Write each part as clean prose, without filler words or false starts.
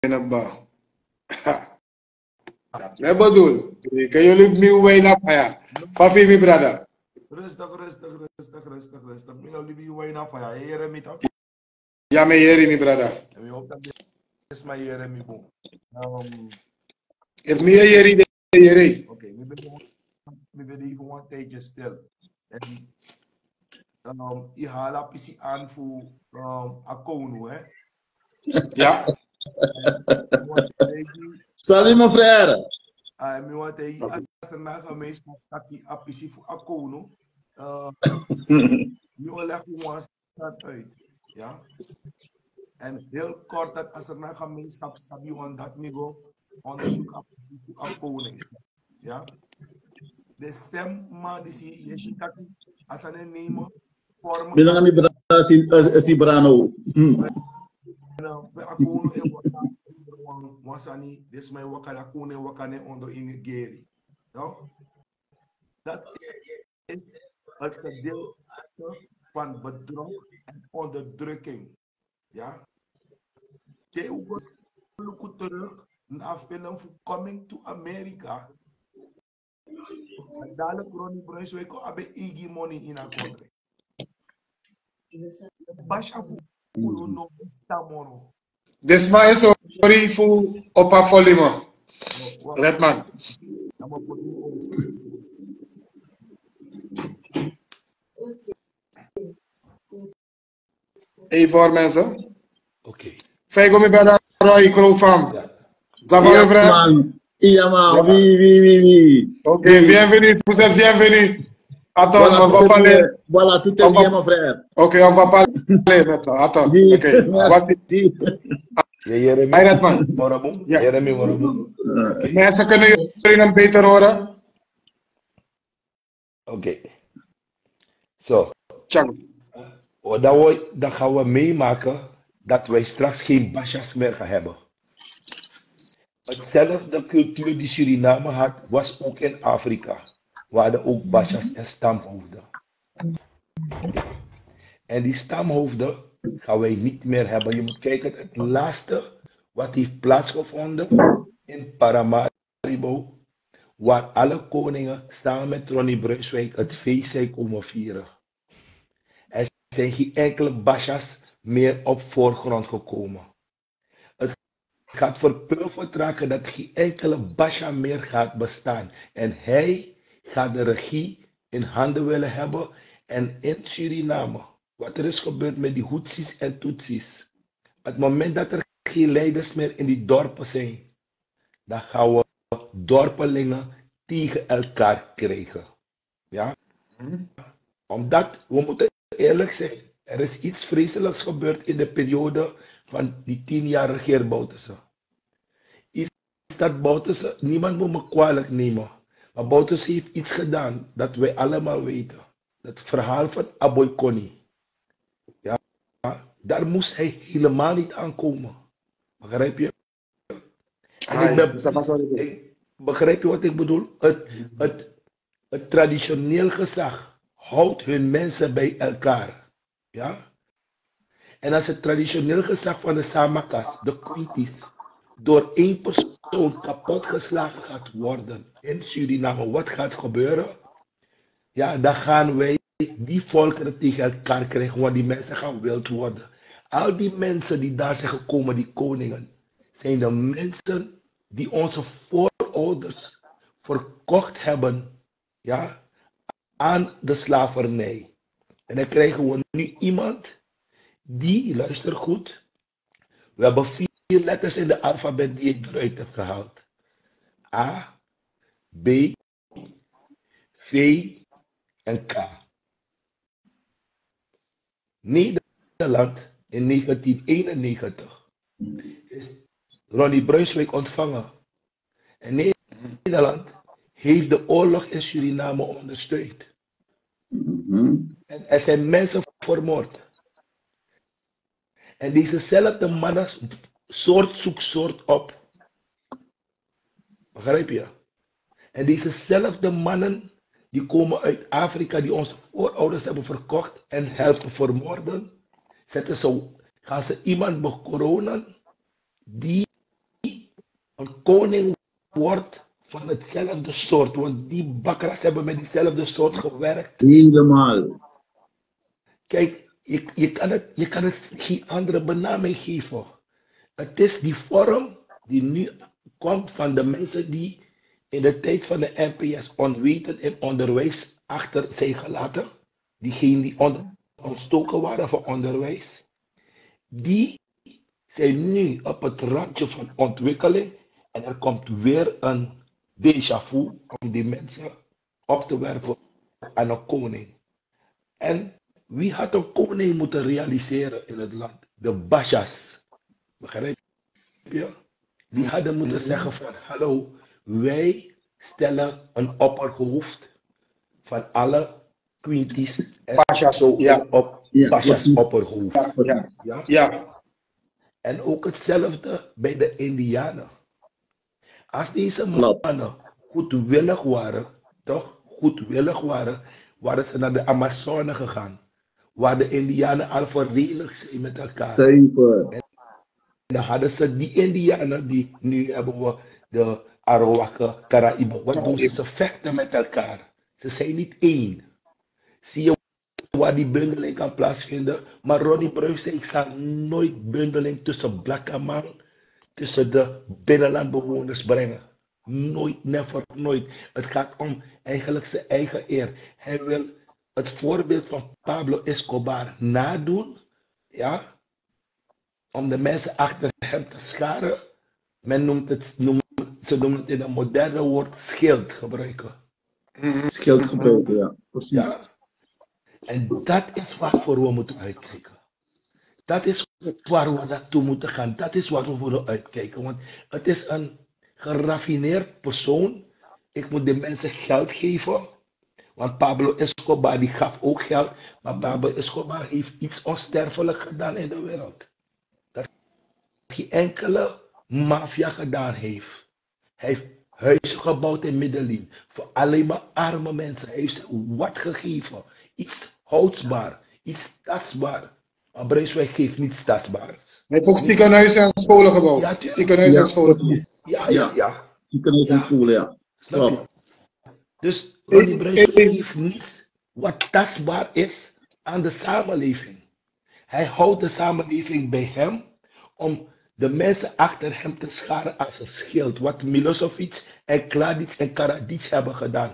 ba? Ik bedoel, kan jullie me wijn afhaya? Fafi, mi brada. Rustig. Mina libi wine af ya. Here me toch? Ja, me heri, mi brada. En we hoop dat dit is mijn here me boom. If me heri, de heri. Oké, me ben even een tijdje stil. En je haalt pisi aan voor Akono, hè? Ja. Salut mon frère. Me want hij als er na gemeenschap dat hij apisi voor Akono. Nu leg je ons dat uit, ja? En heel kort dat als er na gemeenschap staat, je want dat niveau onderzoek op koning. Ja? De SEM, die zie je ziet dat als een nemen vormen. Bilang kami berarti si Brano. We akono en wasani, dus mijn wakada kone wakane onder in Geri. Ja? Dat is het gedeelte van bedrog en onderdrukking. Ja? Je look terug naar film Coming to America. Dadelijk Ronnie Brunswijk abe igi money in a country. Basha fu no stamoro. Desma is sorry voor opa Folimo. Redman. Hey, voor mensen. Oké. Fais comme ben Roy Crowfam. Ça va, Iya, frère? man. Iya, man. Oui. Ok, bienvenue. Vous êtes bienvenue. Attends, Voilà, on va parler. Voilà, tout est bien, mon frère. Ok, on va parler maintenant. Attends. Oui, Ok, voici. Jeremy Hey, Redman. Morabu. Ja. Jeremy Morabu. Mensen kunnen jullie hem beter horen? Oké. Zo. Tjango. Dan gaan we meemaken dat wij straks geen Bashas meer gaan hebben. Hetzelfde cultuur die Suriname had, was ook in Afrika. We hadden ook Bashas en stamhoofden. En die stamhoofden gaan wij niet meer hebben. Je moet kijken, het laatste wat heeft plaatsgevonden in Paramaribo, waar alle koningen samen met Ronnie Brunswijk het feest zijn komen vieren. Er zijn geen enkele Bashas meer op voorgrond gekomen. Het gaat verpulverd raken dat geen enkele Basha meer gaat bestaan. En hij gaat de regie in handen willen hebben. En in Suriname, wat er is gebeurd met die Hutsis en Tutsis. Op het moment dat er geen leiders meer in die dorpen zijn, dan gaan we dorpelingen tegen elkaar krijgen. Ja? Omdat, we moeten eerlijk zijn, er is iets vreselijks gebeurd in de periode van die 10 jaar regeer Bouterse. Is dat Bouterse, niemand moet me kwalijk nemen, maar Bouterse heeft iets gedaan dat wij allemaal weten. Het verhaal van Aboy Koni. Ja, daar moest hij helemaal niet aankomen. Begrijp je? Begrijp je wat ik bedoel? Het traditioneel gezag houdt hun mensen bij elkaar. Ja? En als het traditioneel gezag van de Samakas, de Quintis, door één persoon kapotgeslagen gaat worden in Suriname, wat gaat gebeuren? Ja, dan gaan wij die volkeren tegen elkaar krijgen, want die mensen gaan wild worden. Al die mensen die daar zijn gekomen, die koningen, zijn de mensen die onze voorouders verkocht hebben, ja, aan de slavernij. En dan krijgen we nu iemand die, luister goed, we hebben 4 letters in de alfabet die ik eruit heb gehaald. A, B, V en K. Nederland in 1991 is Ronnie Brunswijk ontvangen. En Nederland heeft de oorlog in Suriname ondersteund. En er zijn mensen vermoord. En dezezelfde mannen soort zoekt soort op. Begrijp je? En dezezelfde mannen die komen uit Afrika, die onze voorouders hebben verkocht en helpen vermoorden, gaan ze iemand bekronen die een koning wordt van hetzelfde soort. Want die bakkers hebben met diezelfde soort gewerkt. Helemaal. Kijk, je kan het geen andere benaming geven. Het is die vorm die nu komt van de mensen die in de tijd van de NPS onwetend in onderwijs achter zijn gelaten. Diegenen die ontstoken waren van onderwijs. Die zijn nu op het randje van ontwikkeling. En er komt weer een déjà vu om die mensen op te werpen aan een koning. En wie had een koning moeten realiseren in het land? De Bashas. Begrijp je? Die hadden moeten zeggen van, hallo, wij stellen een opperhoofd van alle quinties en Pashas, zo ja. op Ja, Bashas precies. opperhoofd. Ja, Precies. Ja? ja. En ook hetzelfde bij de Indianen. Als deze Klopt. mannen goedwillig waren, toch? Goedwillig waren, waren ze naar de Amazone gegaan. Waar de Indianen al verenigd zijn met elkaar. Zuiver. En dan hadden ze die Indianen, die nu hebben we de Arawaka, Caraïben. Wat doen ze? Ze vechten met elkaar. Ze zijn niet één. Zie je waar die bundeling kan plaatsvinden? Maar Ronnie Bruijs zei, ik zal nooit bundeling tussen Blakkaman, tussen de binnenlandbewoners brengen. Nooit, never, nooit. Het gaat om eigenlijk zijn eigen eer. Hij wil het voorbeeld van Pablo Escobar nadoen, ja, om de mensen achter hem te scharen. Men noemt het, ze noemen het in een moderne woord schild gebruiken. Schild gebruiken, ja. Precies. Ja? En dat is waarvoor we moeten uitkijken. Dat is waar we naartoe moeten gaan. Dat is wat we moeten uitkijken. Want het is een geraffineerd persoon. Ik moet de mensen geld geven. Want Pablo Escobar die gaf ook geld. Maar Pablo Escobar heeft iets onsterfelijk gedaan in de wereld. Dat geen enkele maffia gedaan heeft. Hij heeft huizen gebouwd in Medellin. Voor alleen maar arme mensen. Hij heeft ze wat gegeven. Iets houdsbaar. Iets tastbaar. Maar Brunswijk geeft niets tastbaars. Hij heeft ook ziekenhuizen en scholen gebouwd. Ja, tuurlijk. Ziekenhuizen en Ja, scholen. precies. Ja. Ziekenhuis en Ja. school, ja. Snap je? Klopt. Dus Ronnie Brunswijk geeft niets wat tastbaar is aan de samenleving. Hij houdt de samenleving bij hem om de mensen achter hem te scharen als een schild. Wat Milosevic en Kladic en Karadzic hebben gedaan.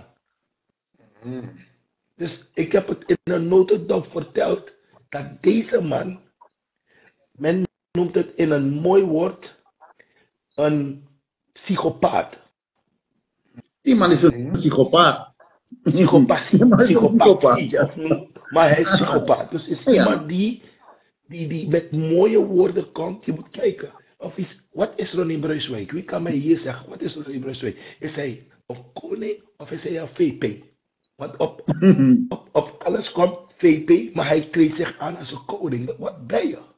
Dus ik heb het in een notendop verteld dat deze man, men noemt het in een mooi woord, een psychopaat. Die man is een psychopaat. Psychopatie, Die man is een psychopaat, psychopatie, ja. maar hij is psychopaat. Dus is Ja. iemand die met mooie woorden komt. Je moet kijken. Wat is Ronnie Brunswijk? Wie kan mij hier zeggen, wat is Ronnie Brunswijk? Is hij een koning of is hij een VP? Want op alles komt VP, maar hij kleedt zich aan als een koning. Wat ben je?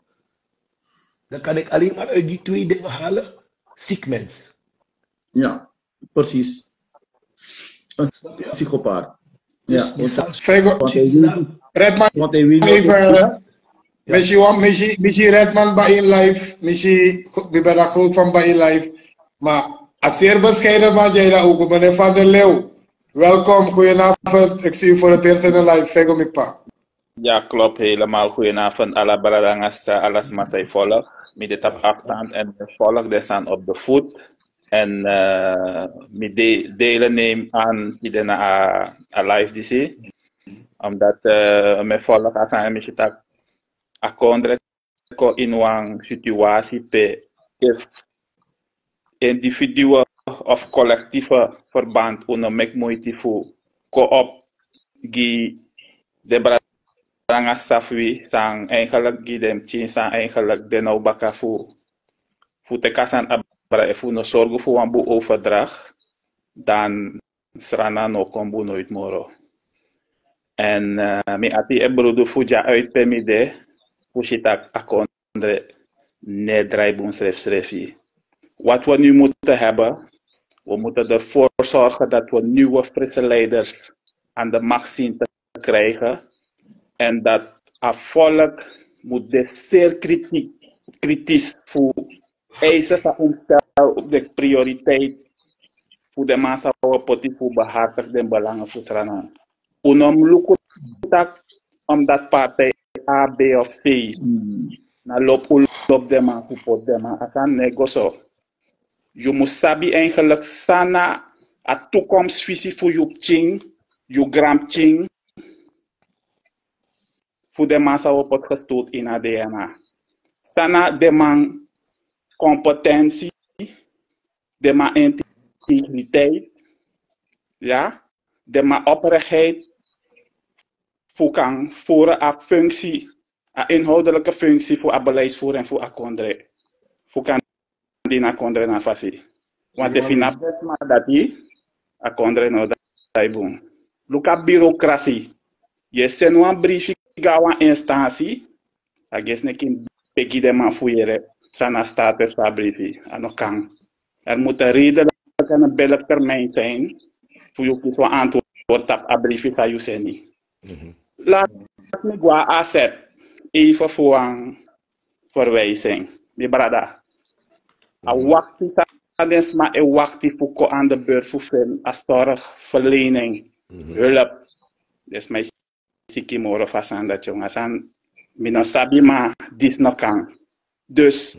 Dan kan ik alleen maar uit die twee dingen halen. Ziek mens. Ja, precies. Een Snap je? psychopaat. Ja, Dus Fego, want hij weet, Redman, want hij weet even. Misschien Redman bij in live. Misschien, ik ben daar groot van bij in live. Maar als zeer bescheiden van jij daar ook, meneer Van der Leeuw. Welkom, goedenavond. Ik zie u voor het eerst in de live. Fego Mikpa. Ja, klopt helemaal. Goedenavond, alle Baradangas, alles Masai volk. Met dit op afstand en de volk die staan op de voet. En met delen neem aan die na live DC. Omdat mijn volk als een beetje tak akondre ko in een situatie pe if individuen of collectieve verband mek moeite voor co-op gi de Baranga Safwi sang eigenlijk gidem chin sang eigenlijk de nou baka voor te kasan abra e voor no zorgen voor een boe overdrag dan srana no kombu nooit moro en mi ati e brodo fuja uit pemide pushitak akondre ne draibun schreef. Wat we nu moeten hebben, we moeten ervoor zorgen dat we nieuwe frisse leiders aan de macht zien te krijgen. En dat het volk moet zeer kritisch voor eisen omstellen op de prioriteit voor de massa wat voor behartig de belangen voor Srana. Unom lukutak omdat partij A, B of C na loop de man voor pot de man asan negoso. Je moet sabi eigenlijk sana a toekomstvisie voor je ching, je gram ching voor de massa op het gestoeld in het DNA. Sana de man competentie, de man integriteit, ja, de man oprechtheid, voor kan voeren een functie, een inhoudelijke functie voor een beleidsvoer en voor een kondre. Voor kan die na kondre na fasi. Want de finap maar dat die, een kondre no dat boom. Luka bureaucratie. Je send een briefje gawa instantie, ages nekin peki de man fouillere, sana status van briefje, ano kan. Er moet een redelijk en een billig termijn zijn, voor je kies wat antwoord op een briefje sa je seni. Laat me gwa asset, even voor een verwijzing. Die brada. A wakti sa des ma e wakti voor ko aan de beurt voor veel, a zorgverlening, hulp. Dus mij siki moro fasan dat jong asan mino sabi ma dis no kan. Dus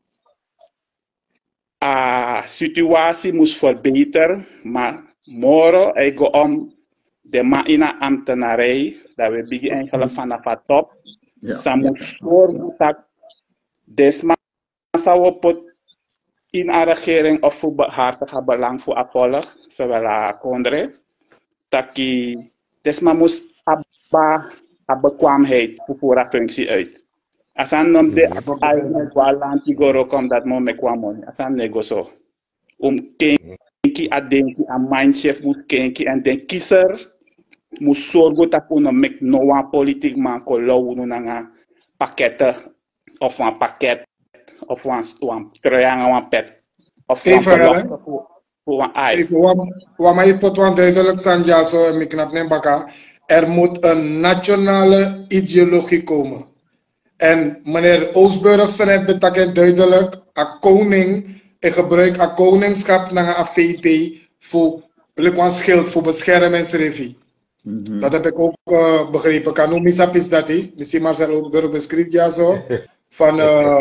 a situatie moest verbeteren, maar moro e go om de ma ina ambtenarij dat we bigi eigenlijk vanaf het top. Sa moest zorgen dat desma sa wopot in a regering of voor behartige belang voor afvolg, zowel a kondre, taki desma moest abba bekwaamheid voor een functie uit. Asan nom de eigen kwalanti goro kom dat mo me kwamon. Asan negoso. Kenki a denki a mindchef moest kenki en den kiezer moest zorgen dat we mek noa politiek man ko low nanga pakketten of een pakket of een triangle een pet of een belofte voor een ei. Wat mij pot want duidelijk Sanja zo en ik knap nem baka. Er moet een nationale ideologie komen. En meneer Oostburg zei net betekent duidelijk, een koning, ik gebruik een koningschap naar een VP voor een schild voor beschermingsrevie. Dat heb ik ook begrepen. Kanomisap is dat hij, misschien Marcel Oostburg beschrijft ja zo, van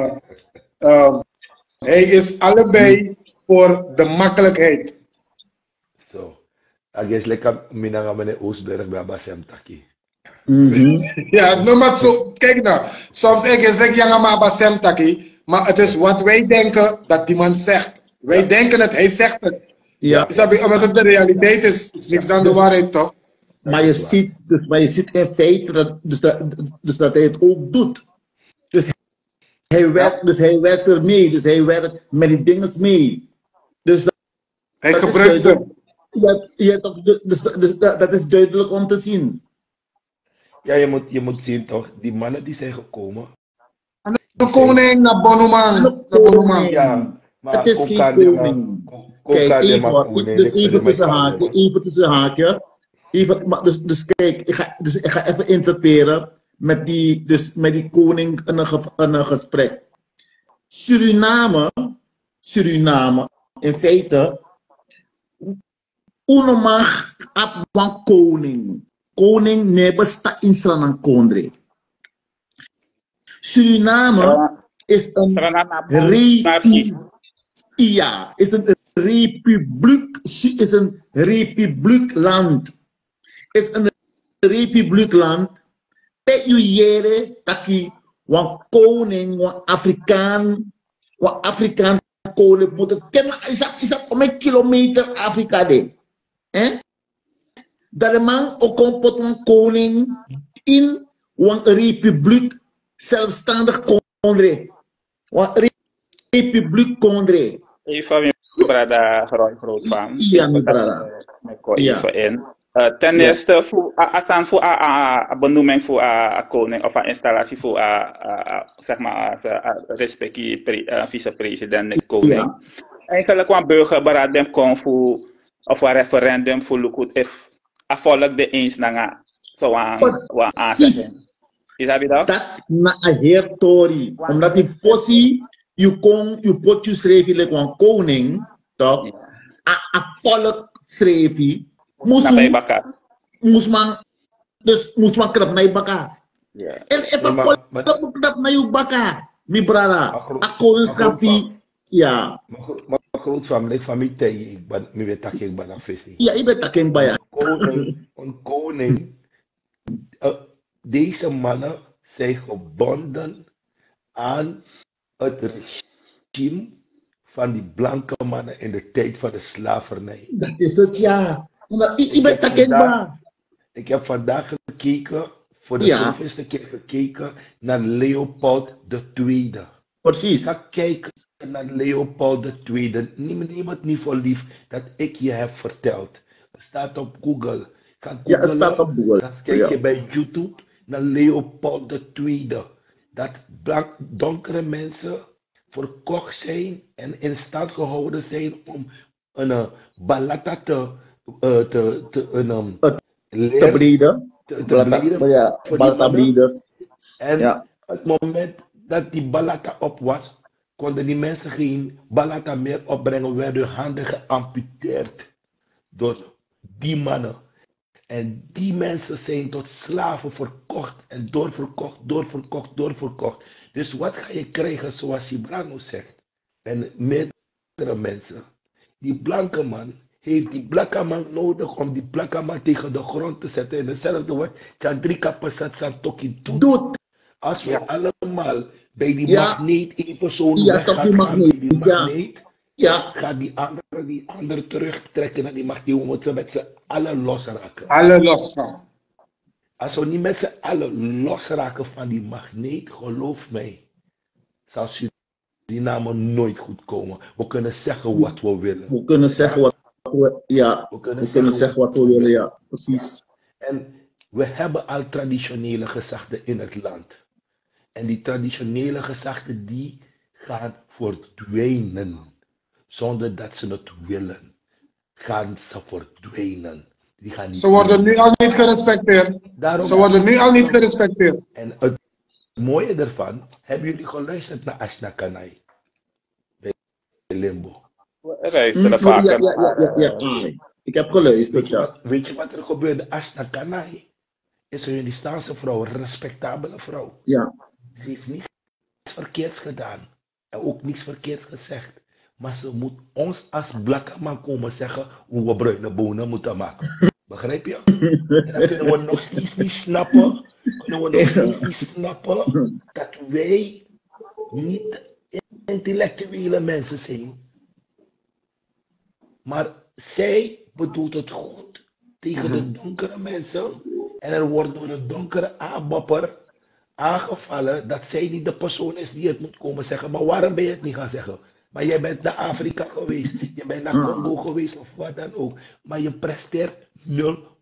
hij is allebei voor de makkelijkheid. Zo. Ik guess lekker minanga meneer Oostburg bij Basem Taki. Ja, no maar zo, kijk nou, soms is het janga maar Basem Taki, maar het is wat wij denken dat die man zegt. Wij denken het, hij zegt het. Ja. Omdat het de realiteit is niks dan de waarheid toch? Maar je ziet in feite dat hij het ook doet. Dus hij werkt ermee, dus hij werkt met die dingen mee. Dus hij gebruikt ze. Dat is duidelijk om te zien. Ja, je moet zien toch, die mannen die zijn gekomen. De koning naar Bonoman. Ja, maar het is geen koning. Kijk, even tussen haakje. Dus kijk, ik ga even interpreteren met die koning in een gesprek. Suriname, in feite, uno mag een koning. Koning nebesta insranan kondre. Suriname is een republiekland. Is een republiekland. Pe jere taki wan koning, wan Afrikaan koning moet kennen. Is dat om een kilometer Afrika de? Dat de man ook komt een koning in een republiek zelfstandig kondre. Een republiek kondre. Even mijn brada groot van. Ja, mijn brada. Even in. Ten eerste, voor een benoeming voor een koning of een installatie voor zeg maar respectief vicepresident de koning. Eigenlijk een burgerberaad komt voor of een referendum voor Lukut if volk de eens naar zo'n aanzegging. Is dat? Dat na een heer Tori, omdat die fossie je pot je schreef je een koning, toch? A volk schreef je. Moest man krap naar je baka. En even krap naar je baka. Mi brada, a koningschap ja. Maar grootfamilie, familie, ik weet dat ik ben afwissing. Ja, ik ben dat ik ben. Een koning. Deze mannen zijn gebonden aan het regime van die blanke mannen in de tijd van de slavernij. Dat is het, ja. Ik ben dat ik ben. Ik heb vandaag gekeken, voor de zoveelste keer gekeken naar Leopold II. Precies. Ga kijken naar Leopold II. Neem het niet voor lief dat ik je heb verteld. Het staat op Google. Ja, het staat op Google. Dan kijk je bij YouTube naar Leopold II. Dat donkere mensen verkocht zijn en in stand gehouden zijn om een balata te breden. Balata breden. En het moment dat die balata op was, konden die mensen geen balata meer opbrengen, werden hun handen geamputeerd door die mannen. En die mensen zijn tot slaven verkocht en doorverkocht. Dus wat ga je krijgen, zoals Gibrano zegt, en meerdere mensen. Die blanke man heeft die blanke man nodig om die blanke man tegen de grond te zetten. In dezelfde woord, kan 3 kapasat zijn tokkie doet. Als we allemaal bij die magneet even zo'n weg gaan bij die magneet, gaat die andere terugtrekken naar die magneet. We moeten met z'n allen losraken. Alle losgaan. Als we niet met z'n allen losraken van die magneet, geloof mij, zal Suriname nooit goed komen. We kunnen zeggen wat we willen. We kunnen zeggen wat we willen, ja. Precies. En we hebben al traditionele gezagden in het land. En die traditionele gezagden die gaan verdwijnen. Zonder dat ze het willen. Gaan ze verdwijnen. Ze worden nu al niet gerespecteerd. En het mooie ervan, hebben jullie geluisterd naar Ashna Kanai? Bij Limbo. Reizen vaker. Ja. Ik heb geluisterd, ja. Weet je wat er gebeurde? Ashna Kanai is een Hindustaanse vrouw, een respectabele vrouw. Ja. Ze heeft niets verkeerds gedaan. En ook niets verkeerds gezegd. Maar ze moet ons als blakke man komen zeggen hoe we bruine bonen moeten maken. Begrijp je? En dan kunnen we nog steeds niet snappen. Dat wij niet intellectuele mensen zijn. Maar zij bedoelt het goed tegen de donkere mensen. En er wordt door een donkere aanbopper aangevallen dat zij niet de persoon is die het moet komen zeggen. Maar waarom ben je het niet gaan zeggen? Maar jij bent naar Afrika geweest, je bent naar Congo geweest of wat dan ook. Maar je presteert 0,0.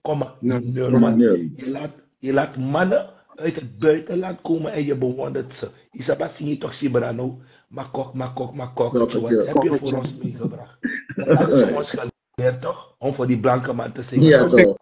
Je laat mannen uit het buitenland komen en je bewondert ze. Isabel zie toch Gibrano, makok. Wat heb je voor ons meegebracht? Dat is voor ons geleerd toch? Om voor die blanke man te zingen. Ja, toch.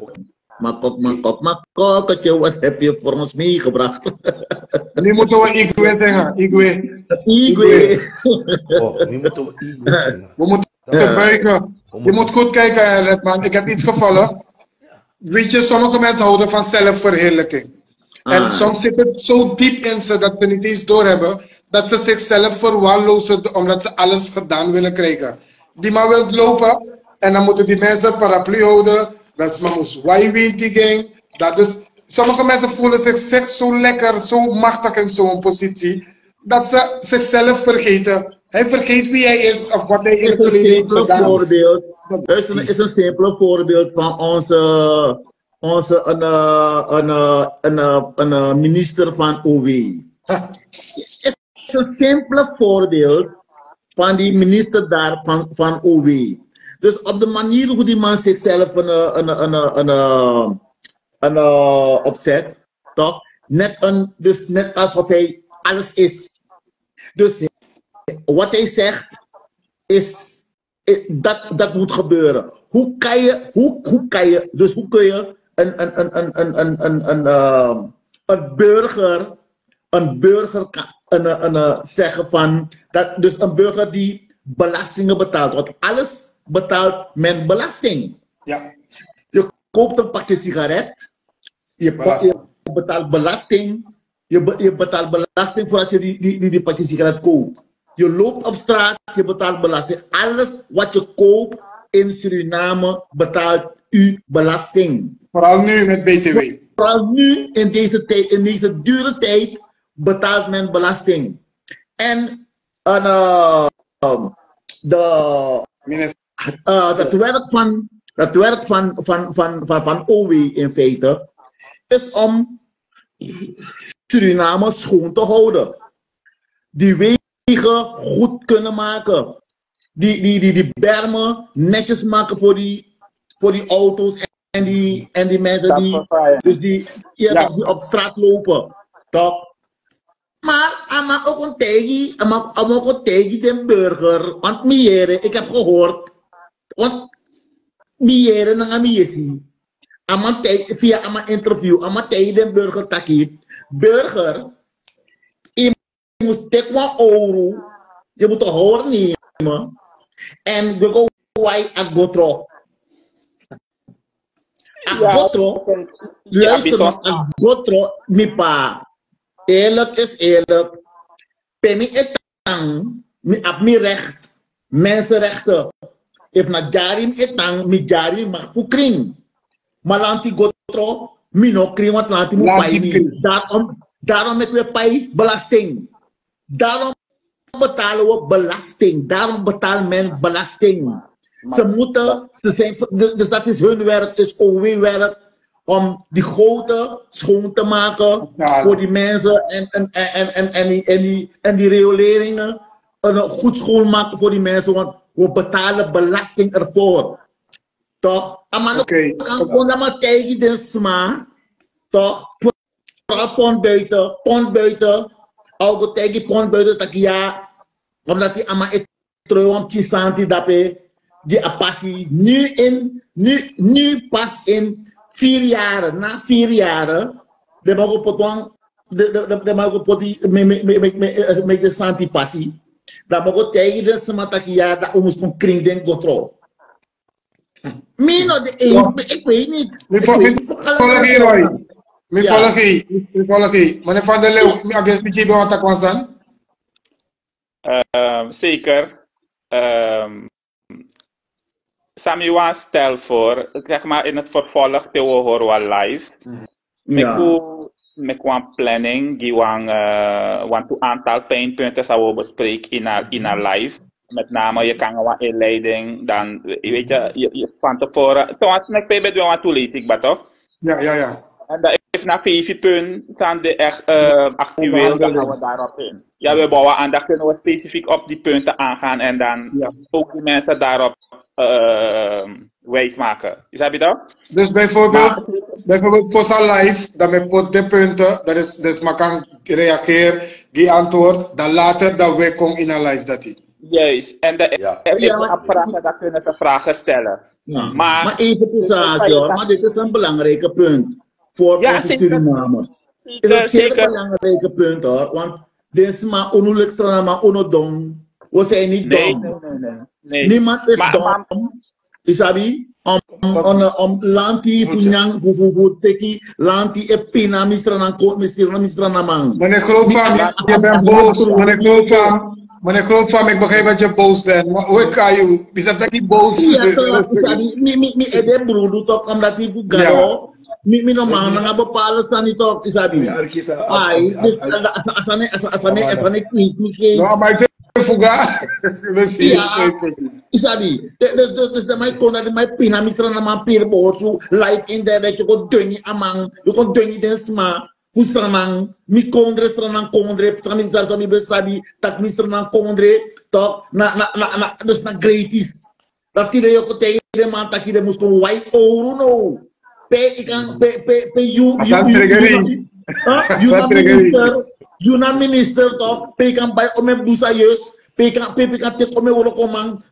Makok, wat heb je voor ons meegebracht? Nu moeten we Igwe zingen. Igwe. Oh, nu moeten we Igwe zingen. We moeten buigen. Je moet goed kijken, Redman. Ik heb iets gevallen. Weet je, sommige mensen houden van zelfverheerlijking. En soms zit het zo diep in ze dat ze niet eens doorhebben dat ze zichzelf verwaarlozen omdat ze alles gedaan willen krijgen. Die man wil lopen en dan moeten die mensen paraplu houden. Dat is maar moest gang. Dat is, sommige mensen voelen zich zo lekker, zo machtig in zo'n positie, dat ze zichzelf vergeten. Hij vergeet wie hij is of wat hij in het verleden heeft gedaan. Het is een simpel voorbeeld van onze minister van OW. Het is een simpel voorbeeld van die minister daar van OW. Dus op de manier hoe die man zichzelf opzet, toch? Dus net alsof hij alles is. Dus wat hij zegt is dat moet gebeuren. Hoe kun je een burger zeggen van dat dus een burger die belastingen betaalt, want alles betaalt men belasting. Ja. Je koopt een pakje sigaret, je betaalt belasting, je betaalt belasting voordat je die pakje sigaret koopt. Je loopt op straat, je betaalt belasting. Alles wat je koopt in Suriname betaalt u belasting. Vooral nu met BTW. Vooral nu in deze tijd, in deze dure tijd, betaalt men belasting. En dat werk van OW in feite is om Suriname schoon te houden. Die wegen goed kunnen maken. Die bermen netjes maken voor die auto's en die mensen die op straat lopen. Toch? Maar ama ook een tegen de burger. Want mieren, ik heb gehoord. Want mieren na miesi. Via ama interview, ama tegen de burger taki. Burger, je moet tekwa euro. Je moet de hoor nemen. En we go wai agotro. Agotro. Luister, agotro, mi pa. Eerlijk is eerlijk. Pemi etang, mi recht. Mensenrechten. If na jarim etang, mi jarim mag kring. Maar lanti gotro, mi no kring, want lanti mo pay mi. Daarom met we pay belasting. Daarom betalen we belasting. Daarom betaalt men belasting. Ze zijn, dus dat is hun werk, is OW-werk. Om die goten schoon te maken voor die mensen en die rioleringen goed schoonmaken voor die mensen, want we betalen belasting ervoor. Toch? Oké. Toch? Vooral pond buiten, algo tegen pond buiten, dat ja, omdat die ama het trouwens chisanti dape, die apassie nu pas in 4 jaar, na 4 jaar, de mag op die met de santi passie. Dat mag ook tegen de smataki dat we moesten kring den controle. Ik weet niet. Mi volg je. Meneer Van der Leeuw, mi agent mi chibi wanta kwansan? Zeker. Sami stel voor, zeg maar in het vervolg te horen wel live. Met een planning, die een aantal pijnpunten zou we bespreken in een live. Met name, je kan een inleiding, dan weet je van tevoren. Zoals ik bij doe aan toelezen, ik toch? Ja. En dat is na 5 punten, zijn de echt actueel, dan gaan we daarop in. Ja, we bouwen aan, dan kunnen we specifiek op die punten aangaan en dan ook die mensen daarop wijs maken. Snap je dat? Dus bijvoorbeeld Posa Live, dat we pot de punten, dat is maar kan reageren, die antwoord, dan later dat we komen in een live dat die. Juist, en dan kunnen ze vragen stellen. Ja. Maar even te zaken hoor, maar dit is een belangrijke punt voor onze Surinamers. Het is een zeer belangrijke punt hoor, want dit is maar onhuwelijk strana maar onodom. We zijn niet dom. Nee. Niemand is dom. Isabi? Om lanti funyang fufu teki lanti e pina mistra man. Meneer Grootvam, je bent boos. Meneer Grootvam, ik begrijp dat je boos bent. Maar hoe kan je? Wie zegt dat je boos is? Ja, mi ede broedu toch omdat hij voor garo. Mi no man nga bepalen staan niet op Isabi. Ai, dus asane quiz mi case. No, maar fuga. Isabi, dus de mij kon dat mij pina misra na man pir boorsu live in de dat je kon dunni amang, je kon dunni den sma, fustranang, mi kondre stranang kondre, sami zartami besabi, tak misranang kondre, toch na dus na gratis. Dat die je kon tegen de man tak je moest kon white euro no. You na minister toch, pe kan bij ome busayeus, pe kan tek ome woro komang,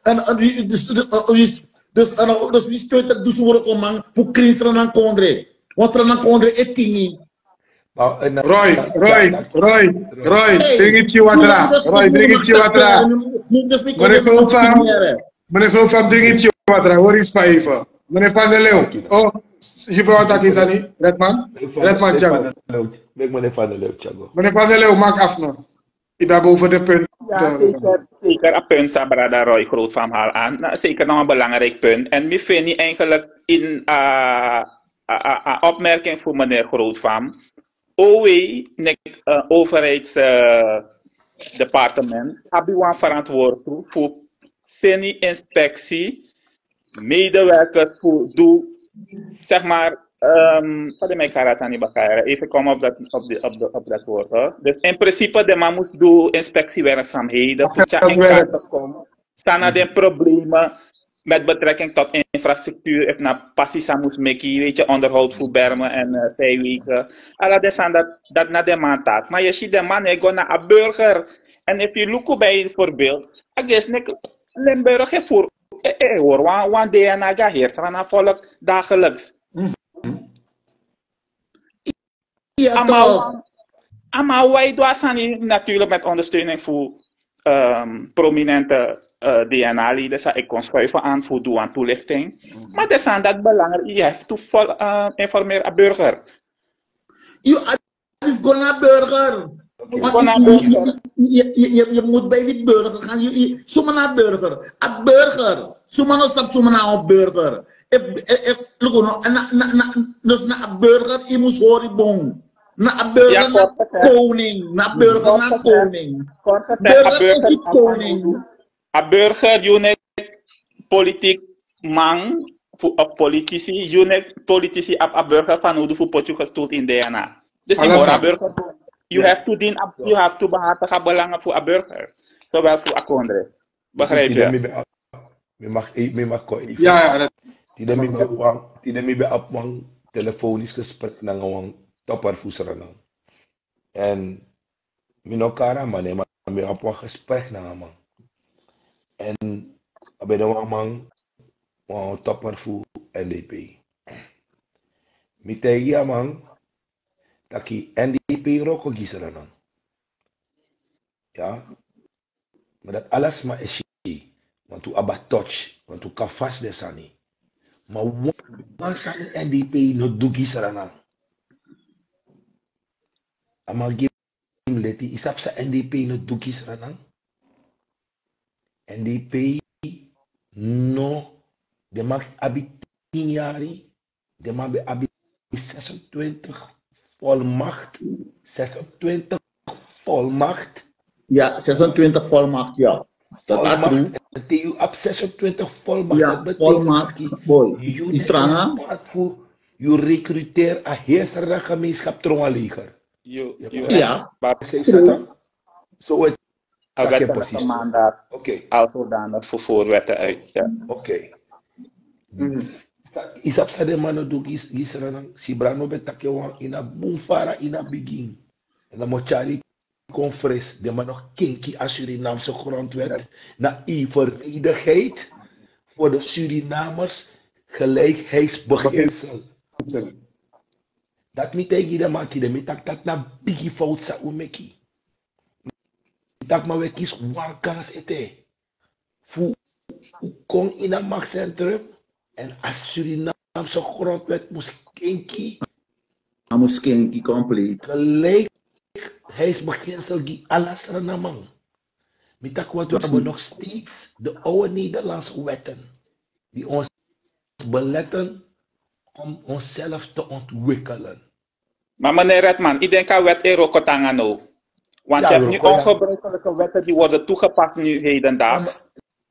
dus wie steunt dat dus woro komang, voor Christen en Kondre, want er een Kondre etingi. Roy, drink it Chiwatra. Roy, drink it Chiwatra. Meneer Gulfam, drink it Chiwatra. Hoor eens maar even. Meneer Van der Leeuw. Oh, je wil wat is dat niet? Redman? Redman, Thiago. Meneer Van der Leeuw, Thiago. Meneer Van der Leeuw, maak af nog. Ik ben boven de punt. Ja, zeker een punt, Sabrada Roy Groot van Haal aan. Nou, zeker nog een belangrijk punt. En ik vind eigenlijk in opmerking voor meneer Grootvam. OW, overheidsdepartement, hebben we verantwoordelijk voor inspectie, medewerkers voor doel, zeg maar, even komen op dat woord. Hè. Dus in principe, de man moest doen inspectiewerkzaamheden, voor je in kaart te komen. Zijn er de problemen met betrekking tot infrastructuur, of naar passie moest maken, weet je, onderhoud voor bermen en zijwegen. Alles dat naar de man taak. Maar je ziet de man, hij gaat naar een burger. En if je look bij een voorbeeld, ik guess, een burger voor, hoor, want DNA gaat heersen van een volk dagelijks. Ja, toch. Maar wij doen natuurlijk met ondersteuning voor prominente DNA-leden, ik kon schuiven aan voor doen toelichting. Maar dat is dat belangrijk. Je hebt te informeren aan burger. Je gaat naar burger. Je moet bij die burger gaan. Zomaar naar burger. At burger. Zomaar naar burger. Dus naar burger, je moet horen bon. Naar burger naar koning. Naar burger naar koning. Burger naar koning. Een burger, je politiek man, of politici, je politici op een burger van hoe voor potje gestoeld in DNA. Dus je moet een burger, you have to behartigen belangen voor een burger. Zowel voor een kondre. Begrijp je? Ja. Tidak bij een telefonisch gesprek naar een toppervoeser. En minokara man, maar op een gesprek naar man. En bij de man topper voor NDP. Mitei man, dat die NDP roko giseren. Ja, maar dat alles maar is want tu abatouch, want tu kafas desani. Maar wat zijn NDP no dugi sarana? Amagim leti isap sa NDP no dugi sarana? NDP no de mag abi 10 jaar, de mag abi 26 volmacht, 26 volmacht. Ja, 26 volmacht, ja. Dat volmacht. Je op 26 volmacht. Ja, volmacht, boy. Je recruteert een heersere gemeenschap trouw een leger. Ja. Zo het. Een wettelijke mandaat. Als zodanig voor voorwetten uit. Ja. Oké. Isap sa de mano do gisran si brano betakewan ina bumfara ina begin. En dan moet je conferentie de man nog kinky als Surinaamse grondwet na evenredigheid voor de Surinamers gelijkheidsbeginsel. Dat niet tegen de man die de dat na biggie fout sa umeki. Dat maar we kies one kans ete. Fu kon in een machtscentrum en als Surinaamse grondwet moest kinky. Moest kinky compleet. Gelijkheidsbeginsel die alles renamang. Mitak wat we hebben nog steeds de oude Nederlandse wetten die ons beletten om onszelf te ontwikkelen. Maar meneer Redman, ik denk aan wet Erokotangano. Want je hebt nu ongebruikelijke wetten die worden toegepast nu hedendaags.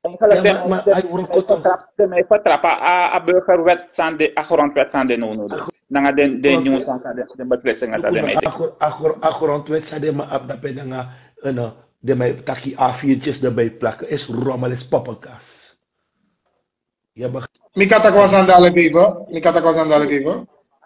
Eigenlijk vertrappen a burgerwet zijn de grondwet zijn de nono. Nanga de nieuws van de beslissingen zijn de mij. A grondwet zijn de maar dat bij de mij taki A4'tjes erbij plakken is rommel is poppenkaas. Mikata was aan de geven. Mikata was aan de geven.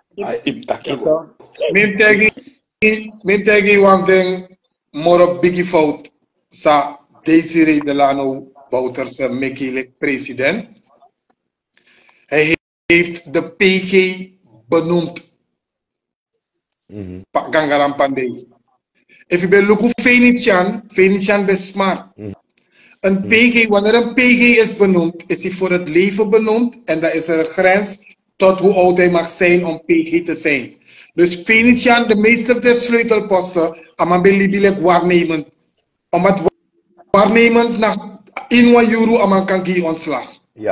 Min tegi one thing more biggie fout sa Desiree Delano Bouterse Mekele president. Hij heeft de PG benoemd. Gangaram Pandey. If je bij Luku Venetian best smart. Een PG, wanneer een PG is benoemd, is hij voor het leven benoemd en dan is er een grens tot hoe oud hij mag zijn om PG te zijn. Dus Venetian, de meeste der sleutelposten, amabiliek waarnemend. Omdat waarnemend naar 1 euro aman kan geven ontslag.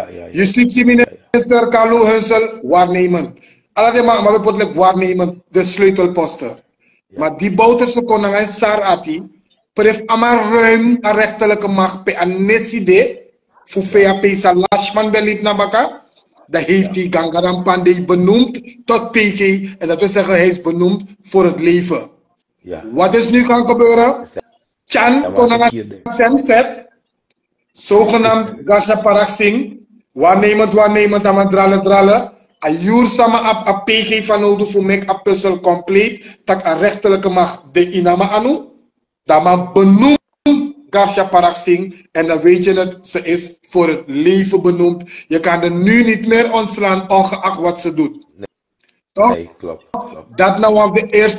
Justitieminister Carlo Hunsel, waarnemend. Allemaal maar we waarnemend de sleutelposten. Maar die bouters konden een sarati. Pref ama ruim a rechterlijke macht pe aneside voor VAP Salashman beliebt naar baka. Dat heeft die Gangaram Pandey benoemd tot PG en dat wil zeggen hij is benoemd voor het leven. Wat is nu gaan gebeuren? Chan kon een semset, zogenaamd Gasha Paraksing, waarnemend aan drallen. A juur sama a PG van Odo voor make a puzzel compleet, tak a rechterlijke macht de inama anu. Dat man benoemt Garsha Paraksing en dan weet je het, ze is voor het leven benoemd. Je kan er nu niet meer ontslaan, ongeacht wat ze doet. Toch? Nee, klopt. Dat nou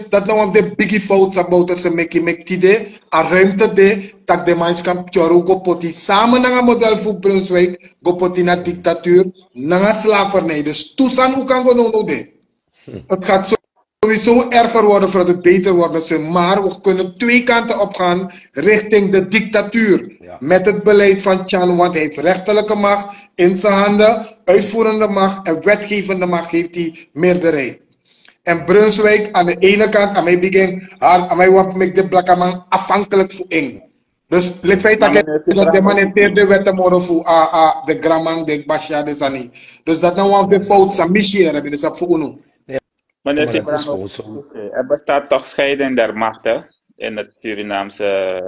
de biggie fout about dat ze make tide, a ruimte de, tak de mens kan pjoro go poti samen naar een model voor Brunswijk, go poti naar dictatuur, naar slavernij. Dus toestand hoe kan go no de. Het gaat sowieso erger worden voordat het beter wordt. Maar we kunnen twee kanten opgaan richting de dictatuur. Met het beleid van Chan, want hij heeft rechterlijke macht in zijn handen, uitvoerende macht en wetgevende macht heeft hij meerderheid. En Brunswijk aan de ene kant, aan mij begin, aan mij want ik de blakke man afhankelijk voor eng. Dus het feit dat de man in de wetten worden voor de gramang, de basja, de zani. Dus dat nou want de fout zijn missie hebben, dus dat voor uno. Meneer Simbrano, er bestaat toch scheiding der machten in het Surinaamse...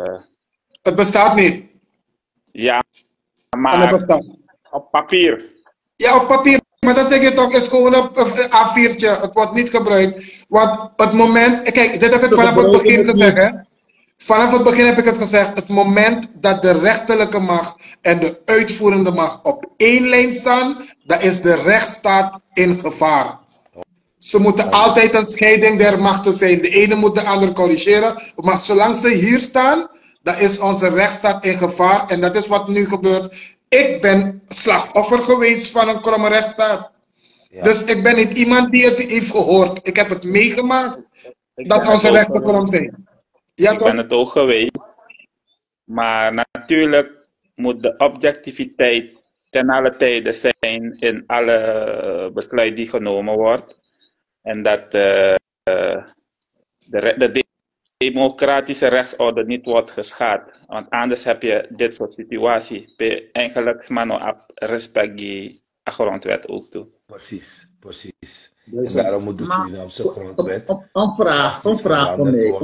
Het bestaat niet. Ja, maar op papier. Ja, op papier. Maar dan zeg je toch, is gewoon een A4'tje. Het wordt niet gebruikt. Want het moment... Kijk, dit heb ik vanaf het begin gezegd. Hè? Vanaf het begin heb ik het gezegd. Het moment dat de rechterlijke macht en de uitvoerende macht op één lijn staan, dan is de rechtsstaat in gevaar. Ze moeten altijd een scheiding der machten zijn. De ene moet de ander corrigeren. Maar zolang ze hier staan, dan is onze rechtsstaat in gevaar. En dat is wat nu gebeurt. Ik ben slachtoffer geweest van een kromme rechtsstaat. Dus ik ben niet iemand die het heeft gehoord. Ik heb het meegemaakt dat onze rechten krom zijn. Ja, ik ben het ook geweest. Maar natuurlijk moet de objectiviteit ten alle tijden zijn in alle besluiten die genomen wordt. En dat de democratische rechtsorde niet wordt geschaad. Want anders heb je dit soort situatie. Eigenlijk smano op respect die grondwet ook toe. Precies. En daarom moet de Surinaamse grondwet... Een vraag van mij.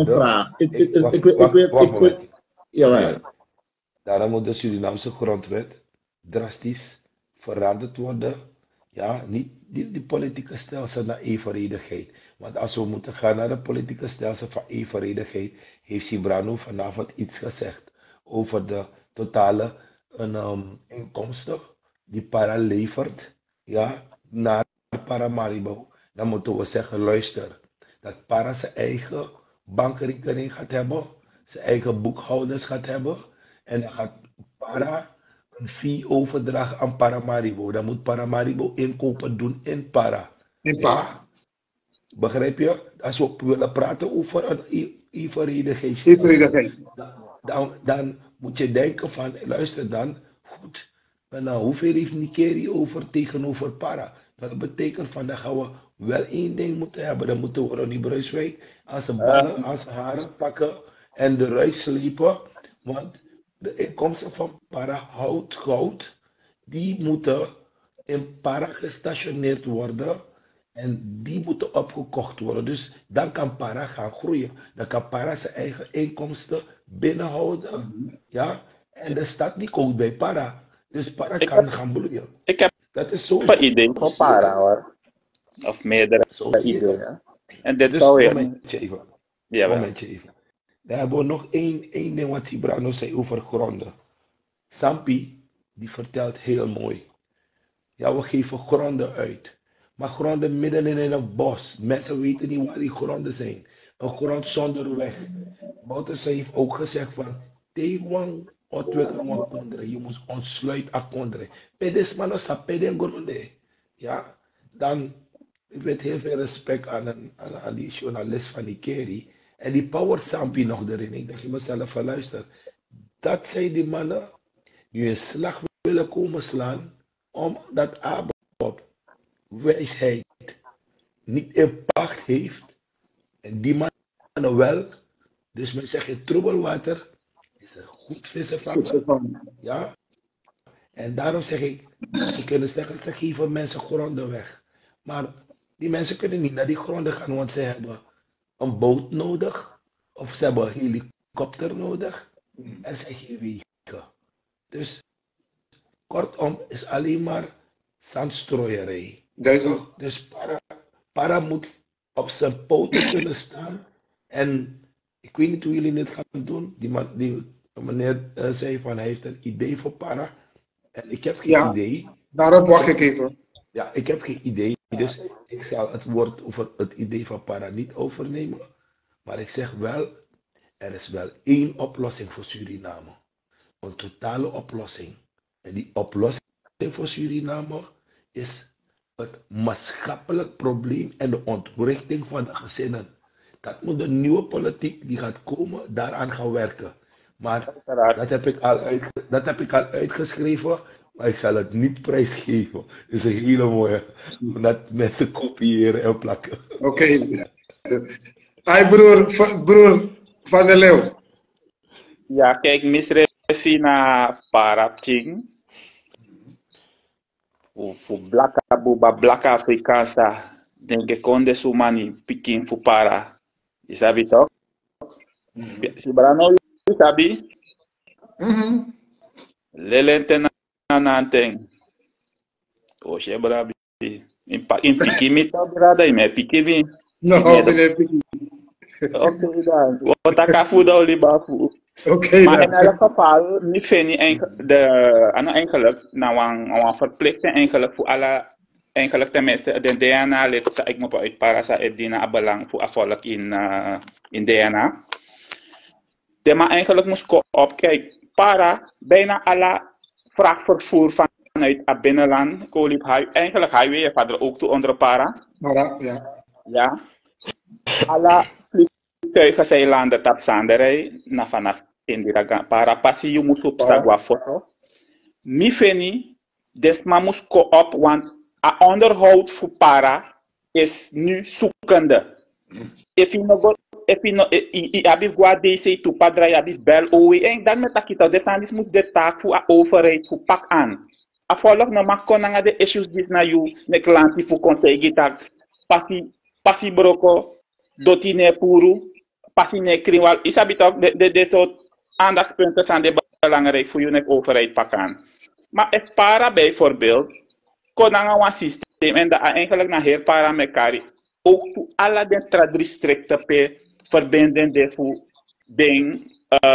Daarom moet de Surinaamse grondwet drastisch veranderd worden. Ja, niet die politieke stelsel naar evenredigheid. Want als we moeten gaan naar de politieke stelsel van evenredigheid, heeft Simbrano vanavond iets gezegd over de totale inkomsten die Para levert, ja, naar Paramaribo. Dan moeten we zeggen, luister, dat Para zijn eigen bankrekening gaat hebben, zijn eigen boekhouders gaat hebben, en dan gaat Para een fee overdragen aan Paramaribo. Dan moet Paramaribo inkopen doen in Para. Ja. Begrijp je? Als we willen praten over een evenredigheid, dan moet je denken van, luister dan, goed, nou, hoeveel heeft Nikeri over tegenover Para? Dat betekent van, dan gaan we wel één ding moeten hebben. Dan moeten we Ronnie Brunswijk aan zijn ballen, aan zijn haren pakken en eruit slepen. Want de inkomsten van Para hout, goud, die moeten in Para gestationeerd worden. En die moeten opgekocht worden. Dus dan kan Para gaan groeien. Dan kan Para zijn eigen inkomsten binnenhouden. Ja? En de stad die koopt bij Para. Dus Para kan gaan bloeien. Ik heb dat is zo een idee voor Para hoor. Of meerdere ideeën. En dit dus zou momentje even. Ja, momentje even. Dan hebben we nog één ding wat Simbrano zei over gronden. Sampi, die vertelt heel mooi. Ja, we geven gronden uit. Maar gronden midden in een bos. Mensen weten niet waar die gronden zijn. Een grond zonder weg. Bouterse heeft ook gezegd van, Taiwan ontwikkelen kondre. Je moet ontsluit akondre. Pedes manos sa peden gronde. Ja, dan, ik weet heel veel respect aan die journalist van die Kerry. En die power sampie nog erin. Ik dacht je mezelf van luister. Dat zijn die mannen die een slag willen komen slaan. Omdat Abob wijsheid niet in pacht heeft. En die mannen wel. Dus men zegt in troebelwater is er goed vissen vangen. Ja. En daarom zeg ik, ze kunnen zeggen, ze geven mensen gronden weg. Maar die mensen kunnen niet naar die gronden gaan, want ze hebben een boot nodig. Of ze hebben een helikopter nodig. En ze hebben geen wegen. Dus kortom, is alleen maar zandstrooierij. Dus para moet op zijn poten kunnen staan. En ik weet niet hoe jullie dit gaan doen. Die meneer zei van hij heeft een idee voor para. En ik heb geen idee. Daarop wacht ik even. Ja, ik heb geen idee. Dus ik zal het woord over het idee van para niet overnemen. Maar ik zeg wel, er is wel één oplossing voor Suriname. Een totale oplossing. En die oplossing voor Suriname is het maatschappelijk probleem en de ontwrichting van de gezinnen. Dat moet de nieuwe politiek die gaat komen daaraan gaan werken. Maar dat heb ik al uitgeschreven, maar ik zal het niet prijsgeven. Het is een hele mooie, omdat mensen kopiëren en plakken. Oké. Hi broer Van der Leeuw. Ja, kijk, misrefi na parapching. Voor blaka Afrikaansa, denk ik konde sumani pikin voor para. Je sabi toch? Si brano je sabi? Lelente na nanteng. O she brabi. In pikin mi toch brada, in pikin mi. No, meneer pikin. Oké dan. Wat ik voelde al liever. Okay, maar in elk geval, niet vind je eigenlijk een verplichting eigenlijk voor alle, eigenlijk tenminste de DNA lid, ik moet uit Parasa het DNA belang voor afvallig in DNA. De maar eigenlijk moest ik opkijken, para bijna alle vrachtvervoer vanuit het binnenland, eigenlijk highway, vader ook toe onder para. Ja. Ja. Alle vliegtuigen zijn landen op Sanderij, na vanaf Indira para passie je moet op sagwa foto. Mi feni, desma moest op, want a onderhoud voor para is nu zoekende. If you no abif gwa DC to padra abif bel owe en dan met akita desandis moest de taak voor a overheid voor pak aan. A volg no mak konanga de issues dis na you ne klanti voor kontegi tak passi broko dotine puru passi ne krinwal isabitok de soort aandachtspunten zijn die belangrijk voor je overheid pakken. Maar if para bijvoorbeeld, kon dan een systeem en dat eigenlijk naar heer para mekari ook voor alle de districten per verbinden de voor ding,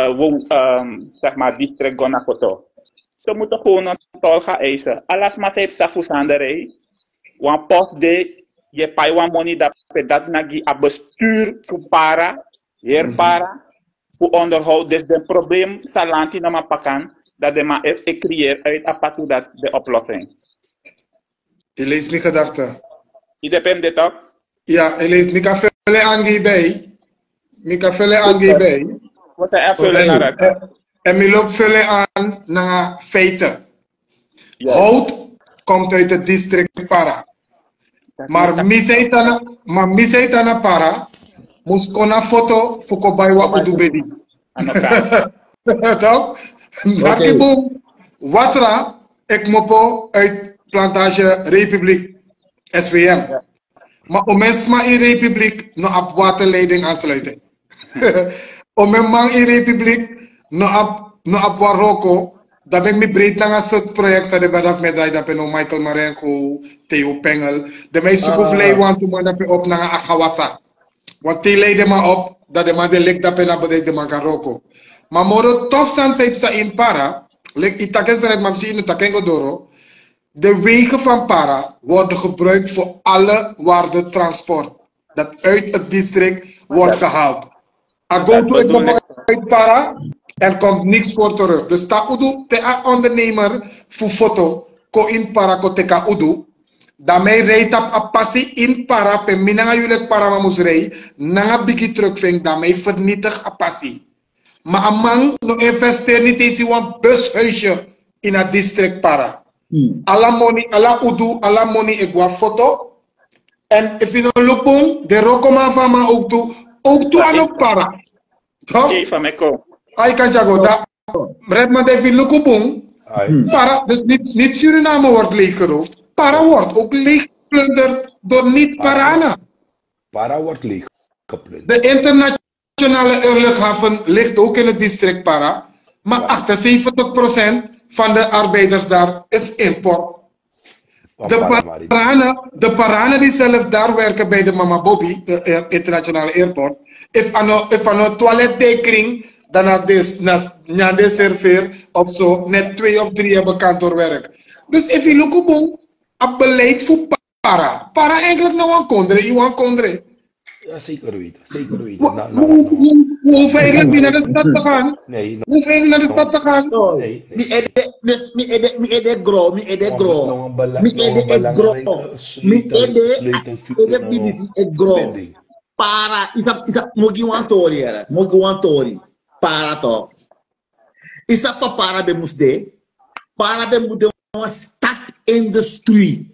zeg maar district Gonakoto. Ze moeten gewoon een tol gaan eisen. Alles maar heeft ze voor want post de je pay money dat nagi a bestuur voor para, heer para. Voor onderhoud, dus het probleem salanti na mapakan, dat de ma creëert uit apatu dat de oplossing. Je leest mijn gedachten. Je depende dit ook? Ja, je leest mijn kafele aangeven. Mijn kafele aangeven. Wat zijn er vullen naar het? En mijn loop vullen aan naar feiten. Hout komt uit het district Para. Maar misei Para. Moest kona foto voor kobai wa udubedi. Toch? Nakiboom, Watra, ik mopo uit Plantage Republiek, SWM. Maar om mensen in Republiek nog op waterleiding aansluiten. Om mensen in Republiek nog op Marokko, dat ben ik breed naar een soort project dat ik heb met dat Michael Marenko, Theo Pengel. De meeste koevlei want to man op naar Agawasa. Want die leiden me op dat de man de lik dat pena bedrijf de man kan roko. Maar moro tof san seipsa in para, lek itakens red mamsi in takengo doro. De wegen van Para worden gebruikt voor alle waardetransport dat uit het district wordt gehaald. Agoto is uit Para, er komt niks voor terug. Dus ta udu te ondernemer voor foto ko in Para ko teka udu. Daarmee rijdt op een passie in Para, pe minanga jullie Para mamus rij, nanga bigi terugving, daarmee vernietig een passie. Maar een man no investeert niet eens in een bushuisje in het district Para. Alla money, alla udu, alla money ik wa foto. En if you no look boom, de rokoma van ma ook toe aan ook Para. Toch? Oké, van mij kom. Ai kan jago, da Redman de look boom. Para, dus niet Suriname wordt leeggeroofd. Para wordt ook leeggeplunderd door niet-Paranen. Para wordt leeggeplunderd. De internationale luchthaven ligt ook in het district Para. Maar 78% van de arbeiders daar is import. De Paranen die zelf daar werken bij de Mama Bobby, de internationale airport. If een toiletdekring, dan had de serveer of zo net 2 of 3 hebben kantoorwerk. Dus if je look op een beleid voor Para. Para eigenlijk nou een kondre, iwan kondre. Ja, zeker weten. Zeker weten. We hoeven eigenlijk niet naar de stad te gaan. Nee. We hoeven eigenlijk naar de stad te gaan. Nee. Mi ede gro. Mi ede gro. Para, isa mogi wantori era. Mogi wantori. Para to. Isa fa para be musde. Para be musde een stad-industrie.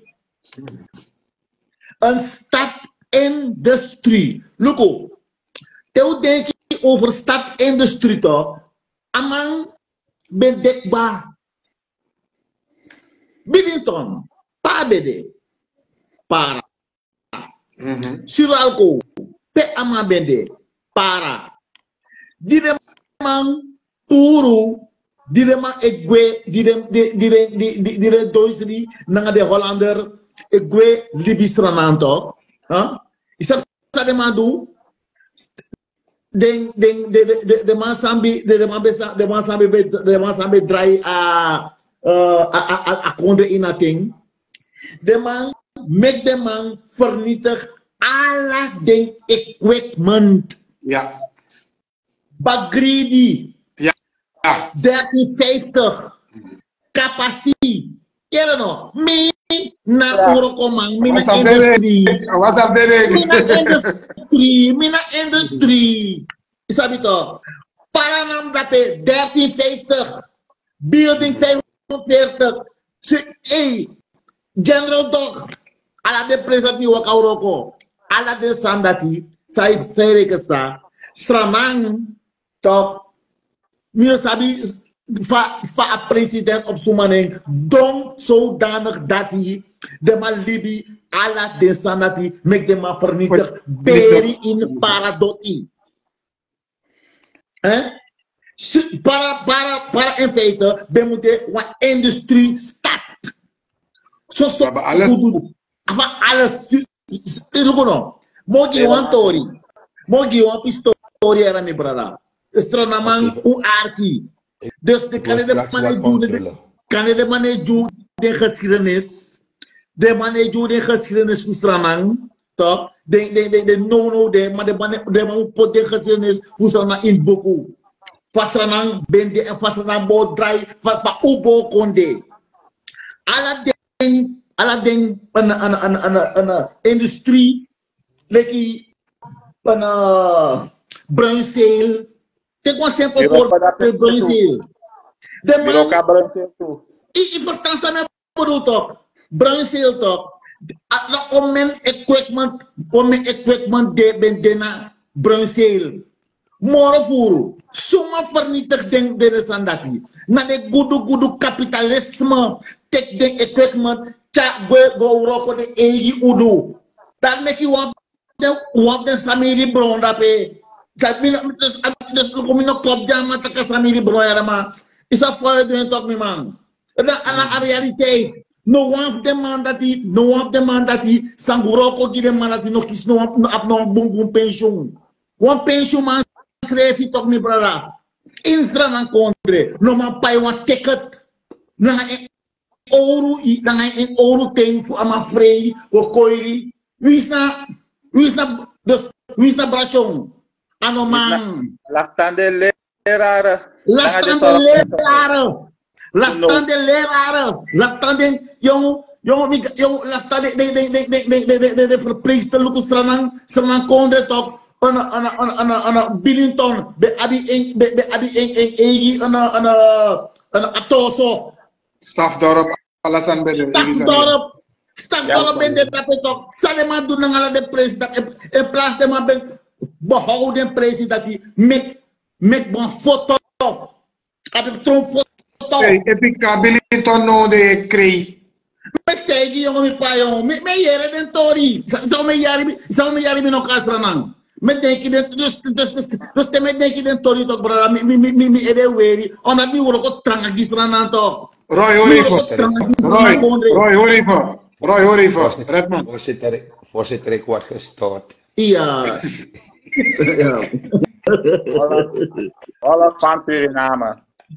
Een stad-industrie. Look op. Tel denk je over stad-industrie toch? Amang ben dekba. Bidington. Pa bede. Para. Suralco. Pe ama bende. Para. Dire man puru. Dire man egwe. Dire doisri. Nanga de Hollander. Egwe libistrananto. Isa sa de madu. De man sambi dry a konde in a thing. De man make de man vernietig alle den equipment. Ja. Bagridi. Ja. 1350. Capacity. Keren no. Mi na urokomang. Mi na industry. Mi na industry. Isabi to. Para nam dape 1350. Building 45. General Dog. Ala de president ni waka uroko. Ala de sandati. Saib sereke sa. Stramang. Tok. Mi sabi. Fa president op Sumaneng. Dong zodanig dat hij. De man libi. Ala de sandati. Mek de man vernietig. Beri in paradoti. Para in feite, we moeten een industrie start. Zo alles. Alles. Mogi wan tori. Mogi wan pistori era mi brada. Stranaman u arki. Dus de kan de maneju de geschiedenis. De maneju de geschiedenis van Stranang. Toch? De no maar de man pot de geschiedenis van Stranang in boku. Fasranang bende en fasranang bo dry fa ubo konde. Ala den an industrie leki an bruinzeel. Te kon simpel voor bruinzeel. De man ik verstaan sa me bedoel toch. Bruinzeel toch. Na omen equipment de bendena bruinzeel. Morofuru, suma vernietig denk de sandaki. Na de gudu kapitalisme, tek de equipment, cha go roko de egi udu. Dat mek you want de samiri bron dape. Dat min no klop jama taka samiri bron ya ma. Isa foye doen tok mi man. Dat ana realiteit. No one demand dat die sanguroko gi de man dat no kis no bum pension. One pension man schreef je toch niet, brada? Instra na kondre. No man pay one ticket. ouro e dan in ouro tem voor ama vrij o koiri. Wie is na brachon? Anoman. Lastan de leraren. Lastan de leraren. Lastan de leraren. Lastan de jong lastan de verpleegster Lucas Stranang konde toch een Billington be abi en atoso. Stafdorp, Alasan Bede. Stafdorp ben de tapetok. Salema doen ng ala de president. In plaats de man ben behouden president die met bon foto. Heb tron foto. Hey, epika Billington no de kree. Met tegi jongen mi pa jongen. Me yere den tori. Zou me yari no kasranang. Met denk je dus te met denk je den tori toch brada mi ede weri. Omdat mi word ook tranga gisranang toch. Roy, hoor even. Redman. Voorzitter, ik word gestoord. Ja. Alle van Suriname.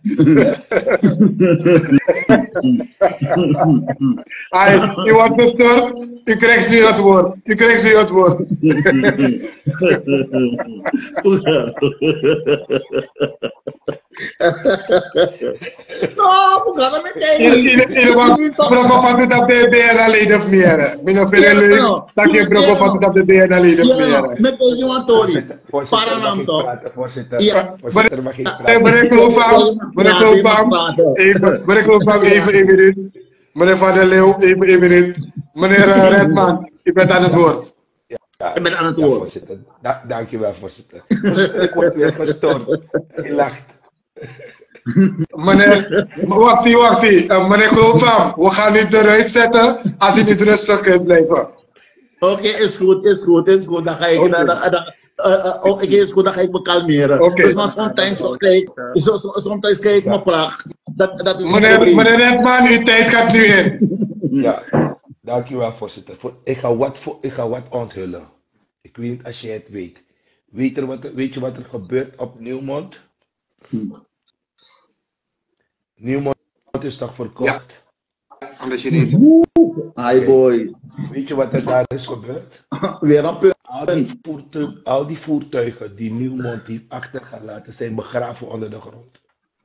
U wordt gestoord. U krijgt nu het woord. Preocupato dat de DNA leden of meer. Mijn leuk dat je preocupato dat de DNA leden of meer. Met de Tori. Paranam toch? Voorzitter, mag ik praten? Meneer Kloopam, even. Meneer Van der Leeuw, even. Meneer Redman, u bent aan het woord. Ja, ik ben aan het woord. Voorzitter. Dankjewel, voorzitter. Ik word weer gestoord. Je lacht. Wacht. Meneer Kloopam, we gaan u eruit zetten als u niet rustig kunt blijven. Oké, is goed. Dan ga ik dan ga ik me kalmeren. Okay. Dus maar sometimes kijk ik me pracht. Dat is meneer Redman, uw tijd gaat nu in. Ja, dankjewel voorzitter. Ik ga wat onthullen. Ik weet niet als jij het weet. Weet je wat er gebeurt op Nieuwmond? Nieuwmond is toch verkocht? Ja. Aan de Chinezen. Hi boys. Weet je wat er daar is gebeurd? Weer een punt. Al die voertuigen die Nieuwmond heeft achtergelaten zijn begraven onder de grond.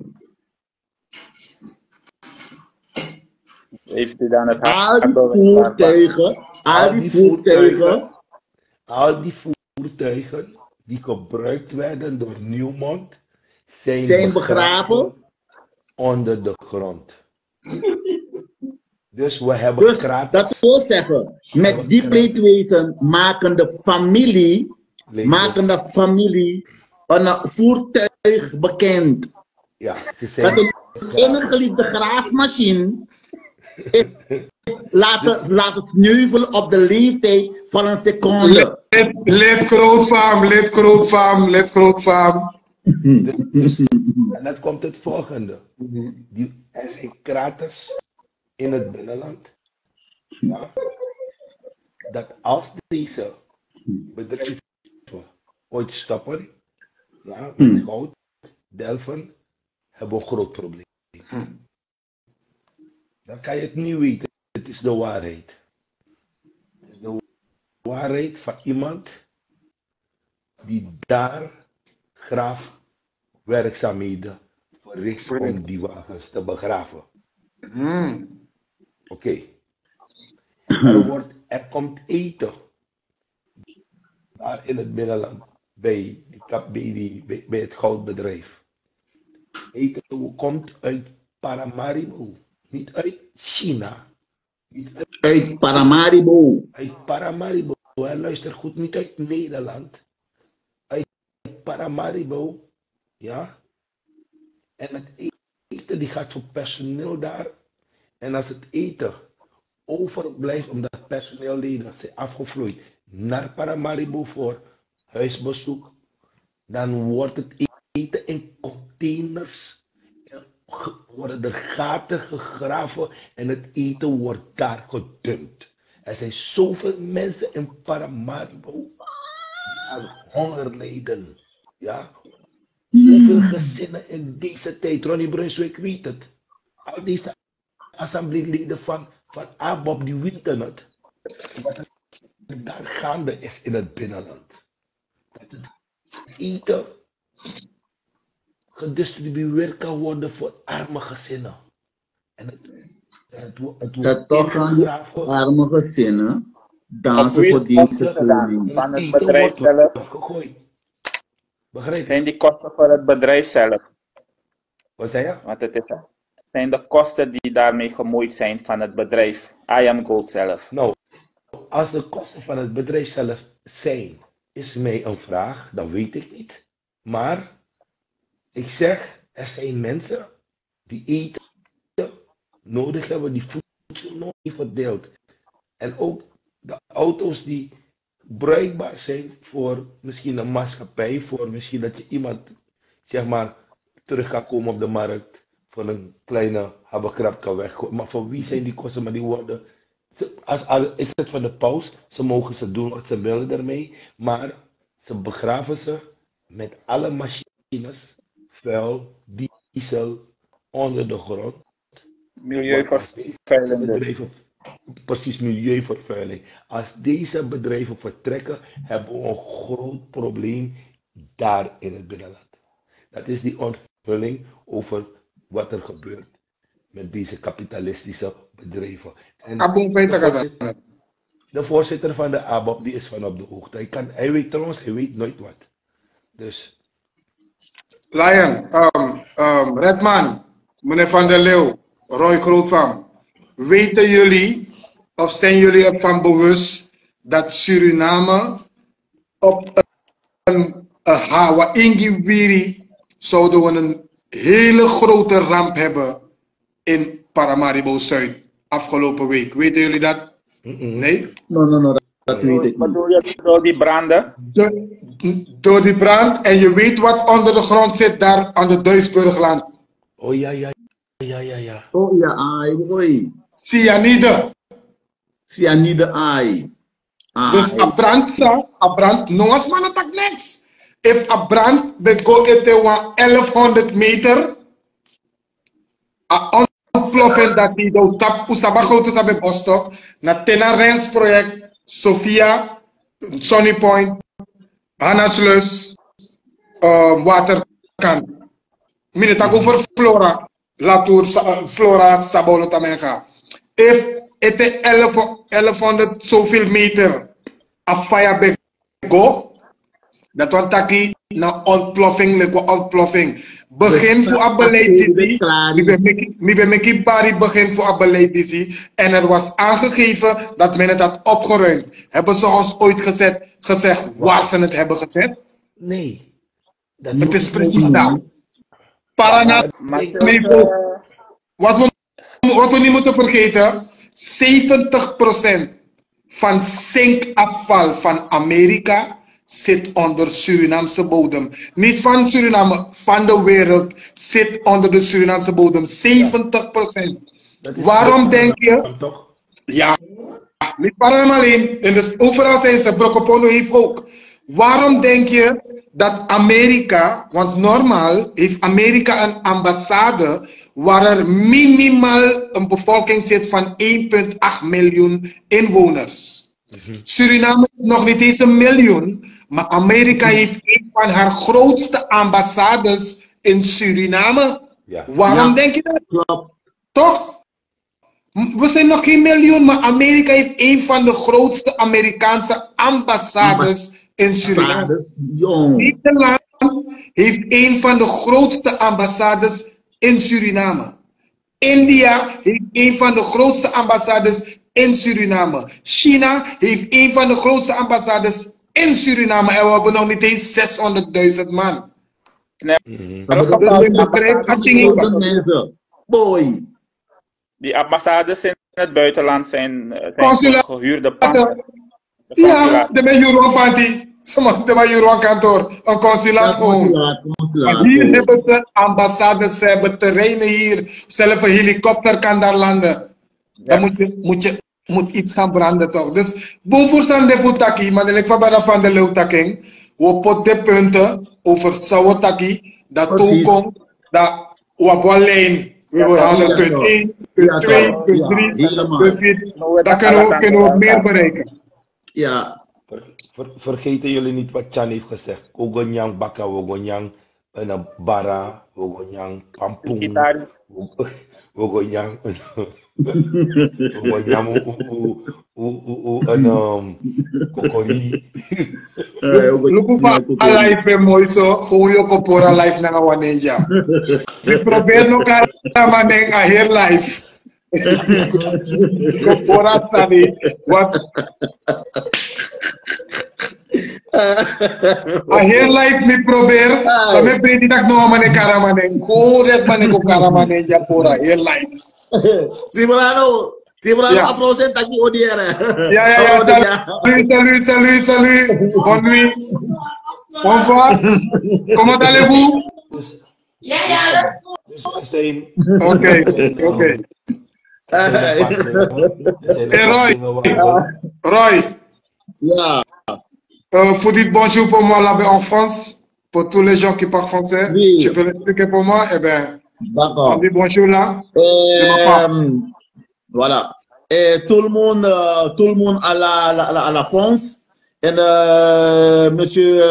Heeft u dan het Al die voertuigen die gebruikt werden door Nieuwmond zijn begraven onder de grond. Dus we hebben gratis. Dat wil zeggen, met die pleitwezen maken de familie een voertuig bekend. Ja, dat een ingeliefde graafmachine laten sneuvelen op de leeftijd van een seconde. Lid grootfaam. En dat komt het volgende. Er zijn kraters in het binnenland. Ja, dat als deze bedrijven ooit stoppen, ja, met goud, delven, hebben we een groot probleem. Dan kan je het niet weten. Het is de waarheid. Het is de waarheid van iemand die daar graafwerkzaamheden verricht om die wagens te begraven. Oké. Er komt eten daar in het binnenland bij het goudbedrijf. Eten komt uit Paramaribo, niet uit China. Uit Paramaribo. Uit Paramaribo. Luister goed, niet uit Nederland. Uit Paramaribo. Ja. En het eten die gaat voor personeel daar. En als het eten overblijft omdat het personeelleden zijn afgevloeid naar Paramaribo voor huisbezoek, dan wordt het eten in containers, worden er gaten gegraven en het eten wordt daar gedumpt. Er zijn zoveel mensen in Paramaribo die aan honger lijden. Ja? Hoeveel gezinnen in deze tijd, Ronnie Brunswijk weet het. Al deze assembleeleden van ABOP die weten het. Wat er daar gaande is in het binnenland. Dat het eten gedistribueerd kan worden voor arme gezinnen. En Dat toch gaan arme gezinnen dansen voor deze koning. Van het bedrijf zelf. Begrijp je? Zijn die kosten voor het bedrijf zelf? Wat zei je? Want het zijn de kosten die daarmee gemoeid zijn van het bedrijf I Am Gold zelf. Nou, als de kosten van het bedrijf zelf zijn, is mij een vraag, dat weet ik niet. Maar ik zeg, er zijn mensen die eten nodig hebben, die voedsel nog niet verdeeld. En ook de auto's die bruikbaar zijn voor misschien een maatschappij, voor misschien dat je iemand, zeg maar, terug kan komen op de markt voor een kleine habbekrap kan weggooien. Maar voor wie zijn die kosten? Maar die worden, is het van de paus, ze mogen ze doen wat ze willen ermee, maar ze begraven ze met alle machines, vuil, diesel, onder de grond. Milieuvervuiling. Precies, milieuvervuiling. Als deze bedrijven vertrekken, hebben we een groot probleem daar in het binnenland. Dat is die onthulling over wat er gebeurt met deze kapitalistische bedrijven. En de voorzitter van de ABOP die is van op de hoogte. Hij weet trouwens, hij weet nooit wat. Dus. Lion, Redman, meneer Van der Leeuw, Roy Grootvam. Weten jullie of zijn jullie ervan bewust dat Suriname op een Hawa Ingiwiri zouden we een hele grote ramp hebben in Paramaribo Zuid afgelopen week? Weten jullie dat? Nee? No, dat weet ik niet. Bedoel je door die branden? Door die brand en je weet wat onder de grond zit daar aan de Duisburgland. Oh ja. Oh ja, ai, boy. Cyanide. Cyanide, ai. Dus a brand, no as man attack next. If a brand go ete 1100 meter, a ontploffen dat die do tap usaba grote sabe bostok na Tena Rens project, Sofia, Sunny Point, Hannaslus, waterkant. Minita go voor Flora, Latour, Flora, Sabolo Tamenga. If ete 1100 zoveel meter a fire go, dat want taki na ontploffing, leko ontploffing. Begin voor een beleid mi ben meki bari begin voor een beleid en er was aangegeven dat men het had opgeruimd. Hebben ze ons ooit gezegd waar ze het hebben gezet? Nee. Het is precies dat. Wat we niet moeten vergeten, 70% van zinkafval van Amerika zit onder Surinaamse bodem. Niet van Suriname, van de wereld zit onder de Surinaamse bodem. 70%. Waarom denk je? Ja, niet Paranam alleen. En dus overal zijn ze, Brokopono heeft ook. Waarom denk je dat Amerika, want normaal heeft Amerika een ambassade waar er minimaal een bevolking zit van 1,8 miljoen inwoners. Suriname is nog niet eens 1 miljoen, maar Amerika heeft een van haar grootste ambassades in Suriname. Ja. Waarom denk je dat? Toch? We zijn nog geen miljoen, maar Amerika heeft een van de grootste Amerikaanse ambassades in Suriname. Nederland heeft een van de grootste ambassades in Suriname. India heeft een van de grootste ambassades in Suriname. China heeft een van de grootste ambassades in Suriname. En we hebben nog niet eens 600.000 man. Boy. Die ambassades in het buitenland zijn gehuurde panden. Ja, de ben Juron Panti. De ben Juron kantoor. Een consulaat gewoon. Hier hebben ze ambassades, ze hebben terreinen hier. Zelf een helikopter kan daar landen. Dan moet iets gaan branden toch. Dus, bovenvoorstand de voetaki, maar ik van de Leeuwtaking. We pot de punten over Sawotaki. Dat toekomt, dat we alleen We wil halen punt 1, punt 2, punt 3, punt 4. Dan kunnen we meer bereiken. Ja. Vergeten jullie niet wat Chan heeft gezegd. Ogonyang baka, ogonyang een bara, ogonyang pampung, ogonyang een kokori. Lupu pa live mooi zo, goeie kopora live na waneja. We proberen nog karamaneng a hier live. Kopora tadi, wat? A hier live mi probeer, sa me predi tak no mane karamaneng, kuret mane ko karamaneng pora hier live. Simulano approchen tadi odiere. Ja, salut. Bonne nuit. Bonsoir. Comment allez-vous? Ok. Et Roy. Ja. Faut dire bonjour pour moi là-bas en France, pour tous les gens qui parlent français. Oui. Tu peux l'expliquer pour moi? Eh bien, D'accord. on dit bonjour là. Voilà. Et tout le monde à la France. Et monsieur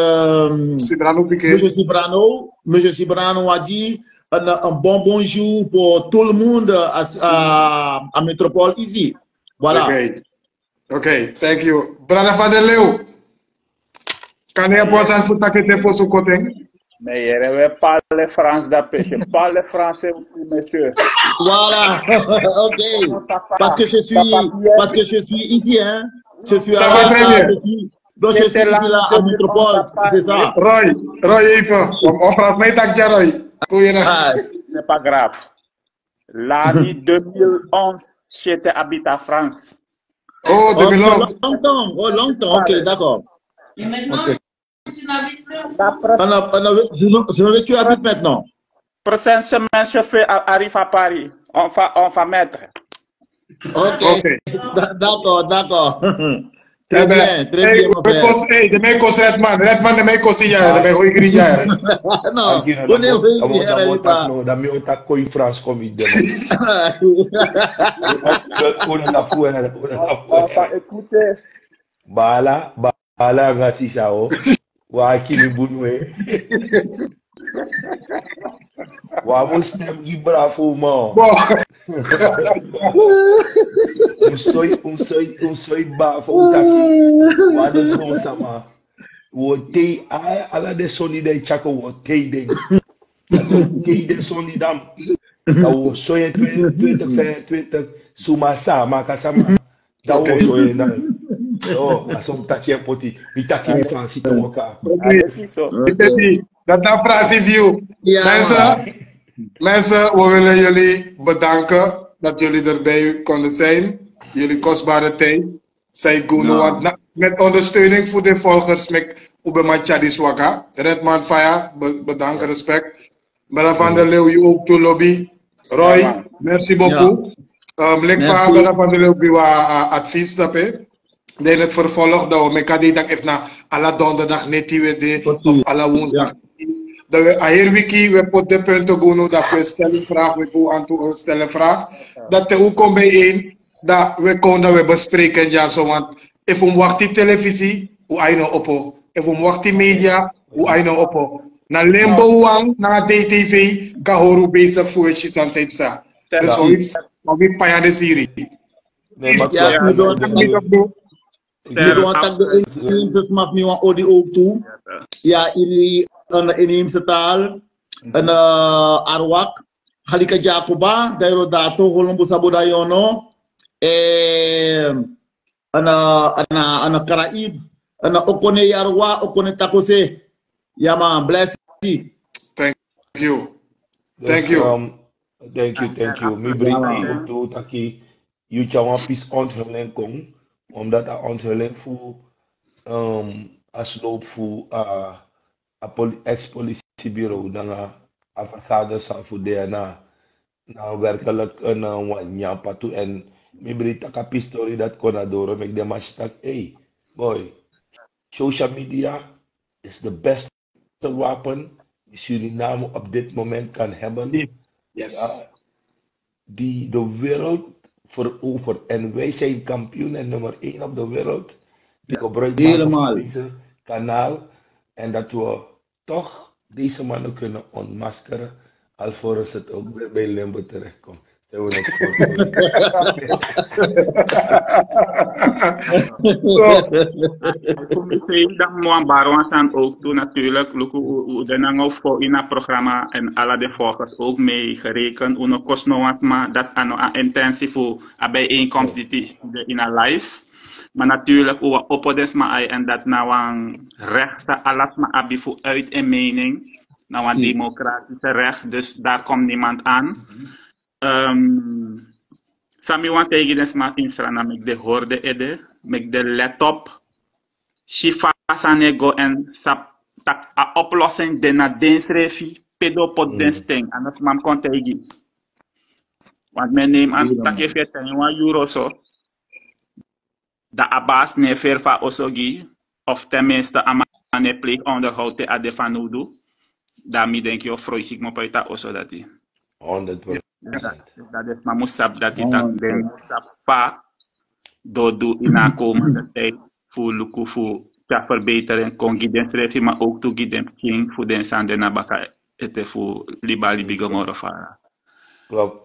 Cibrano a dit un bon bonjour pour tout le monde à Métropole ici. Voilà. Ok, thank you. Brother Father Leo, kan je pas aan voeten que te faut côté? Mais je parle français d'après. Je parle français aussi, monsieur. Voilà. Ok. Parce que je suis ici, hein. Je suis ça va très bien. Donc je suis ici là à Métropole, c'est ça. Roy, on prend mes tacs de Roy. C'est pas grave. L'année 2011, j'étais habité en France. Oh, 2011. Longtemps. Ok, d'accord. Et maintenant, tu n'habites plus en France. Tu habites maintenant? Prochaine semaine, je arrive à Paris. On va mettre. Ok. D'accord. Très bien, mon frère. De mij kost Redman de mij kost jij, de mij gooi ik jij. Non, dat me ook dat kooi Frans kom ik doen. Écoutez. Bala ngasi sao. Wa kini bunwe. Wa mustem gi bravo mo. Soy bafo utaki. Wa do no sama. Wo tei ala de soni de chako wo tei de. Tei de soni dam. Da wo soye tweede sumasa makasama. Da wo soye na. Oh, asom taki poti. Mi taki mi Fransi to woka. Dat dan Fransie view. Mensen, we willen jullie bedanken dat jullie erbij konden zijn. Jullie kostbare tijd. Zij kunnen wat met ondersteuning voor de volgers met Ubema Chadis Waka. Redman Faya, bedankt, respect. Bella van der Leeuw, je ook toe lobby. Roy, merci beaucoup. Lekva Bella van der Leeuw, biwa advies daarbij. In het vervolg dat we met kandidaat even naar alle donderdag net die we de of alle woensdag. Dat we hier wiki we pot de punten doen dat we stellen vraag we go aan toe stellen vraag. Dat er ook komt bijeen dat we konden bespreken ja zo want if we wacht die televisie hoe ai nou oppo if we wacht die media hoe ai nou oppo na lembo wang na DTV ka horu bezig voor je san sepsa. Dus we paya de serie. Je doet de inheemse mag nu aan Odi ook toe. Ja, in een inheemse taal, een Arawak, Halika Jacoba, Dairodato, Holombo Sabodayono, een Karaib, een Okone Yarwa, Okone Takose. Ja man, bless you. Thank you. Thank you. Mi bring ook toe taki, you chawa pis onthulling kong. Omdat de onthulling voor asloop voor ex-politiebureau dan ambassades voor DNA nou werkelijk een wanyapa toe en mi berita kapistori dat konadoro make them hashtag hey boy social media is the best wapen die Suriname op dit moment kan hebben. Yes. die de wereld verovert. En wij zijn kampioen en nummer 1 op de wereld. Die gebruik maken Helemaal. van deze kanaal. En dat we toch deze mannen kunnen ontmaskeren. Alvorens het ook weer bij Limbo terechtkomt. Zijn we het Voor mij dat moan baron zijn ook toe natuurlijk. Hoe de nou voor in het programma en alle de volgers ook mee gerekend. Uno kost maar dat aan intensief bijeenkomst die in een live. Maar natuurlijk hoe oppodes maar en dat nou een recht alles maar abi voor uit en mening. Nou een democratische recht. Dus daar komt niemand aan. Sami want tegen de smaak in strana met de hoorde ede, met de laptop, shifa sanego en sap tak a oplossing de na densrefi pedopod densting, anders mam kon tegen. Want men neemt aan dat je vet en een euro zo, de abas ne verfa osogi, of tenminste amane pleeg onderhoud te adefanudu, daarmee denk je of vroeg me bij dat oso dat die. 100%. Dat is maar moesap dat hij dat den moesap va dodo in de komende tijd voor luku voor te verbeteren kon giden schrijven maar ook toe giden king voor den sande na baka ete voor libali bigomoro fara. Klopt.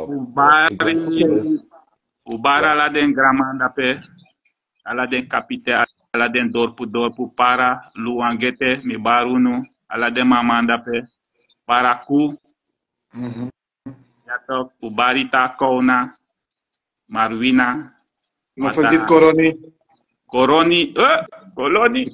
Ubara la den gramanda pe ala den kapite ala den dorpu para luangete mi barunu ala den mamanda pe para ku. Yato Ubarita Kona Marwina Nog vergeet Coroni. Coroni Coloni.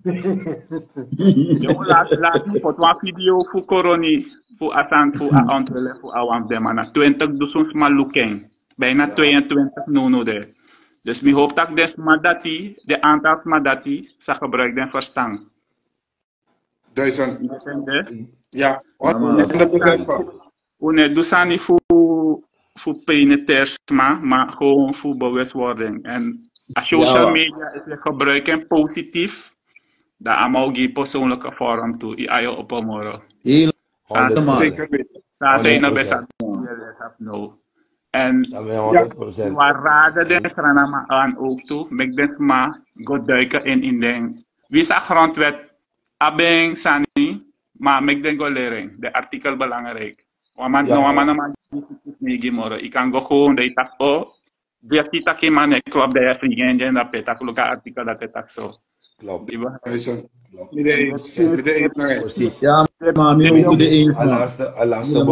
Yo laat voor een video voor Coroni voor Asan voor Antwerpen voor Awam de mana 20 dozens malukeng bijna 22 nono de. Dus mi hoop dat de aantal smadati sa gebruik den verstand. 1000. Ja. We doen niet voor penetrisme, maar gewoon voor bewustwording. En social media is gebruiken positief. Dat allemaal geen persoonlijke vorm toe. I op een morgen. Zeker weten. Zijn er best aan. En waar raden de strana aan ook toe. Met des maar go duiken in den. Wie is de grondwet? Abeng sani, maar met den go lering. De artikel belangrijk. Ik kan gewoon de tak dia kita ke mane club de Afrika en dat petak luka artikel dat het zo. Klopt. Ja, maar nu moet de een alaste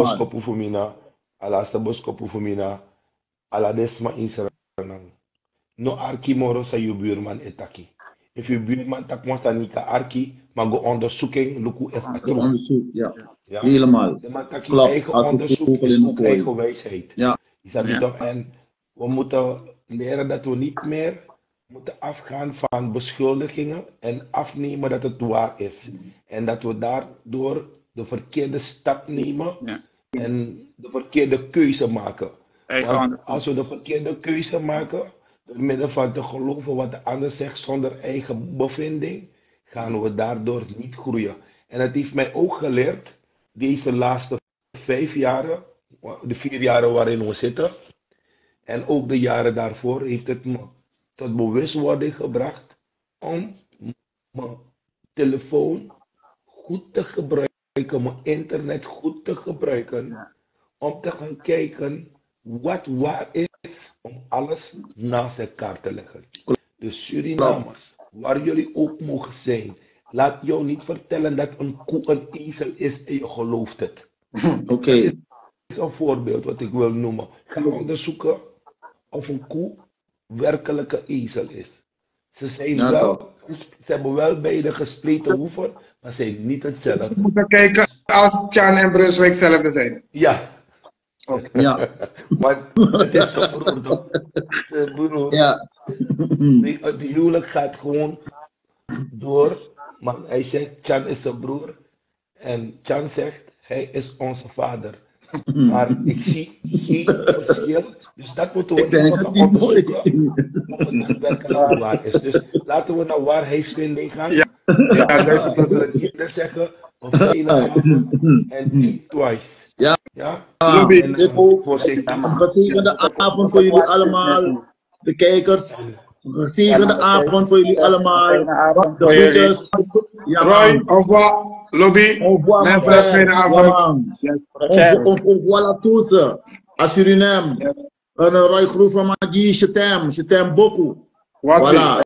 boskopu fumina ala desma inseranang. No arki moro sa je buurman etaki. If je buurman tak monsta nika arki, maar go onderzoeking luku etaki. onderzoek, ja. Helemaal. Klopt. Eigen onderzoek is ook eigen wijsheid. Ja. Toch? En we moeten leren dat we niet meer moeten afgaan van beschuldigingen en afnemen dat het waar is. En dat we daardoor de verkeerde stap nemen en de verkeerde keuze maken. Want als we de verkeerde keuze maken, door middel van te geloven wat de ander zegt zonder eigen bevinding, gaan we daardoor niet groeien. En het heeft mij ook geleerd, deze laatste 5 jaren, de 4 jaren waarin we zitten, en ook de jaren daarvoor, heeft het me tot bewustwording gebracht om mijn telefoon goed te gebruiken, mijn internet goed te gebruiken, om te gaan kijken wat waar is, om alles naast elkaar te leggen. De Surinamers, waar jullie ook mogen zijn, laat jou niet vertellen dat een koe een ezel is en je gelooft het. Oké. Dat is een voorbeeld wat ik wil noemen. Ga onderzoeken of een koe werkelijke ezel is. Ze hebben wel beide gespleten hoeven, maar ze zijn niet hetzelfde. We moeten kijken als Chan en Brunswijk hetzelfde zijn. Ja. Okay. Ja. Maar het is toch broer. Broer. Ja. Het huwelijk gaat gewoon door. Maar hij zegt, Chan is zijn broer. En Chan zegt, hij is onze vader. Maar ik zie geen verschil. Dus dat moeten we nog onderzoeken. Of het daadwerkelijk waar is. Dus laten we naar waarheidsvinding gaan. Ja, dat we niet zeggen. Of één avond en think twice. Ja. Ja? Lobby. En Ik ook. voorzichtig. Een gezegende avond voor jullie allemaal. De kijkers. Een gezegende avond voor jullie allemaal. De groetjes. Ja, Roy, man. au revoir. Lobby. Au revoir, Mijn mon frère, frère. fijne Ja, avond. man. Au revoir à tous. À Suriname. Een Roy Groef van Maggie, je t'aime beaucoup. Was Voilà.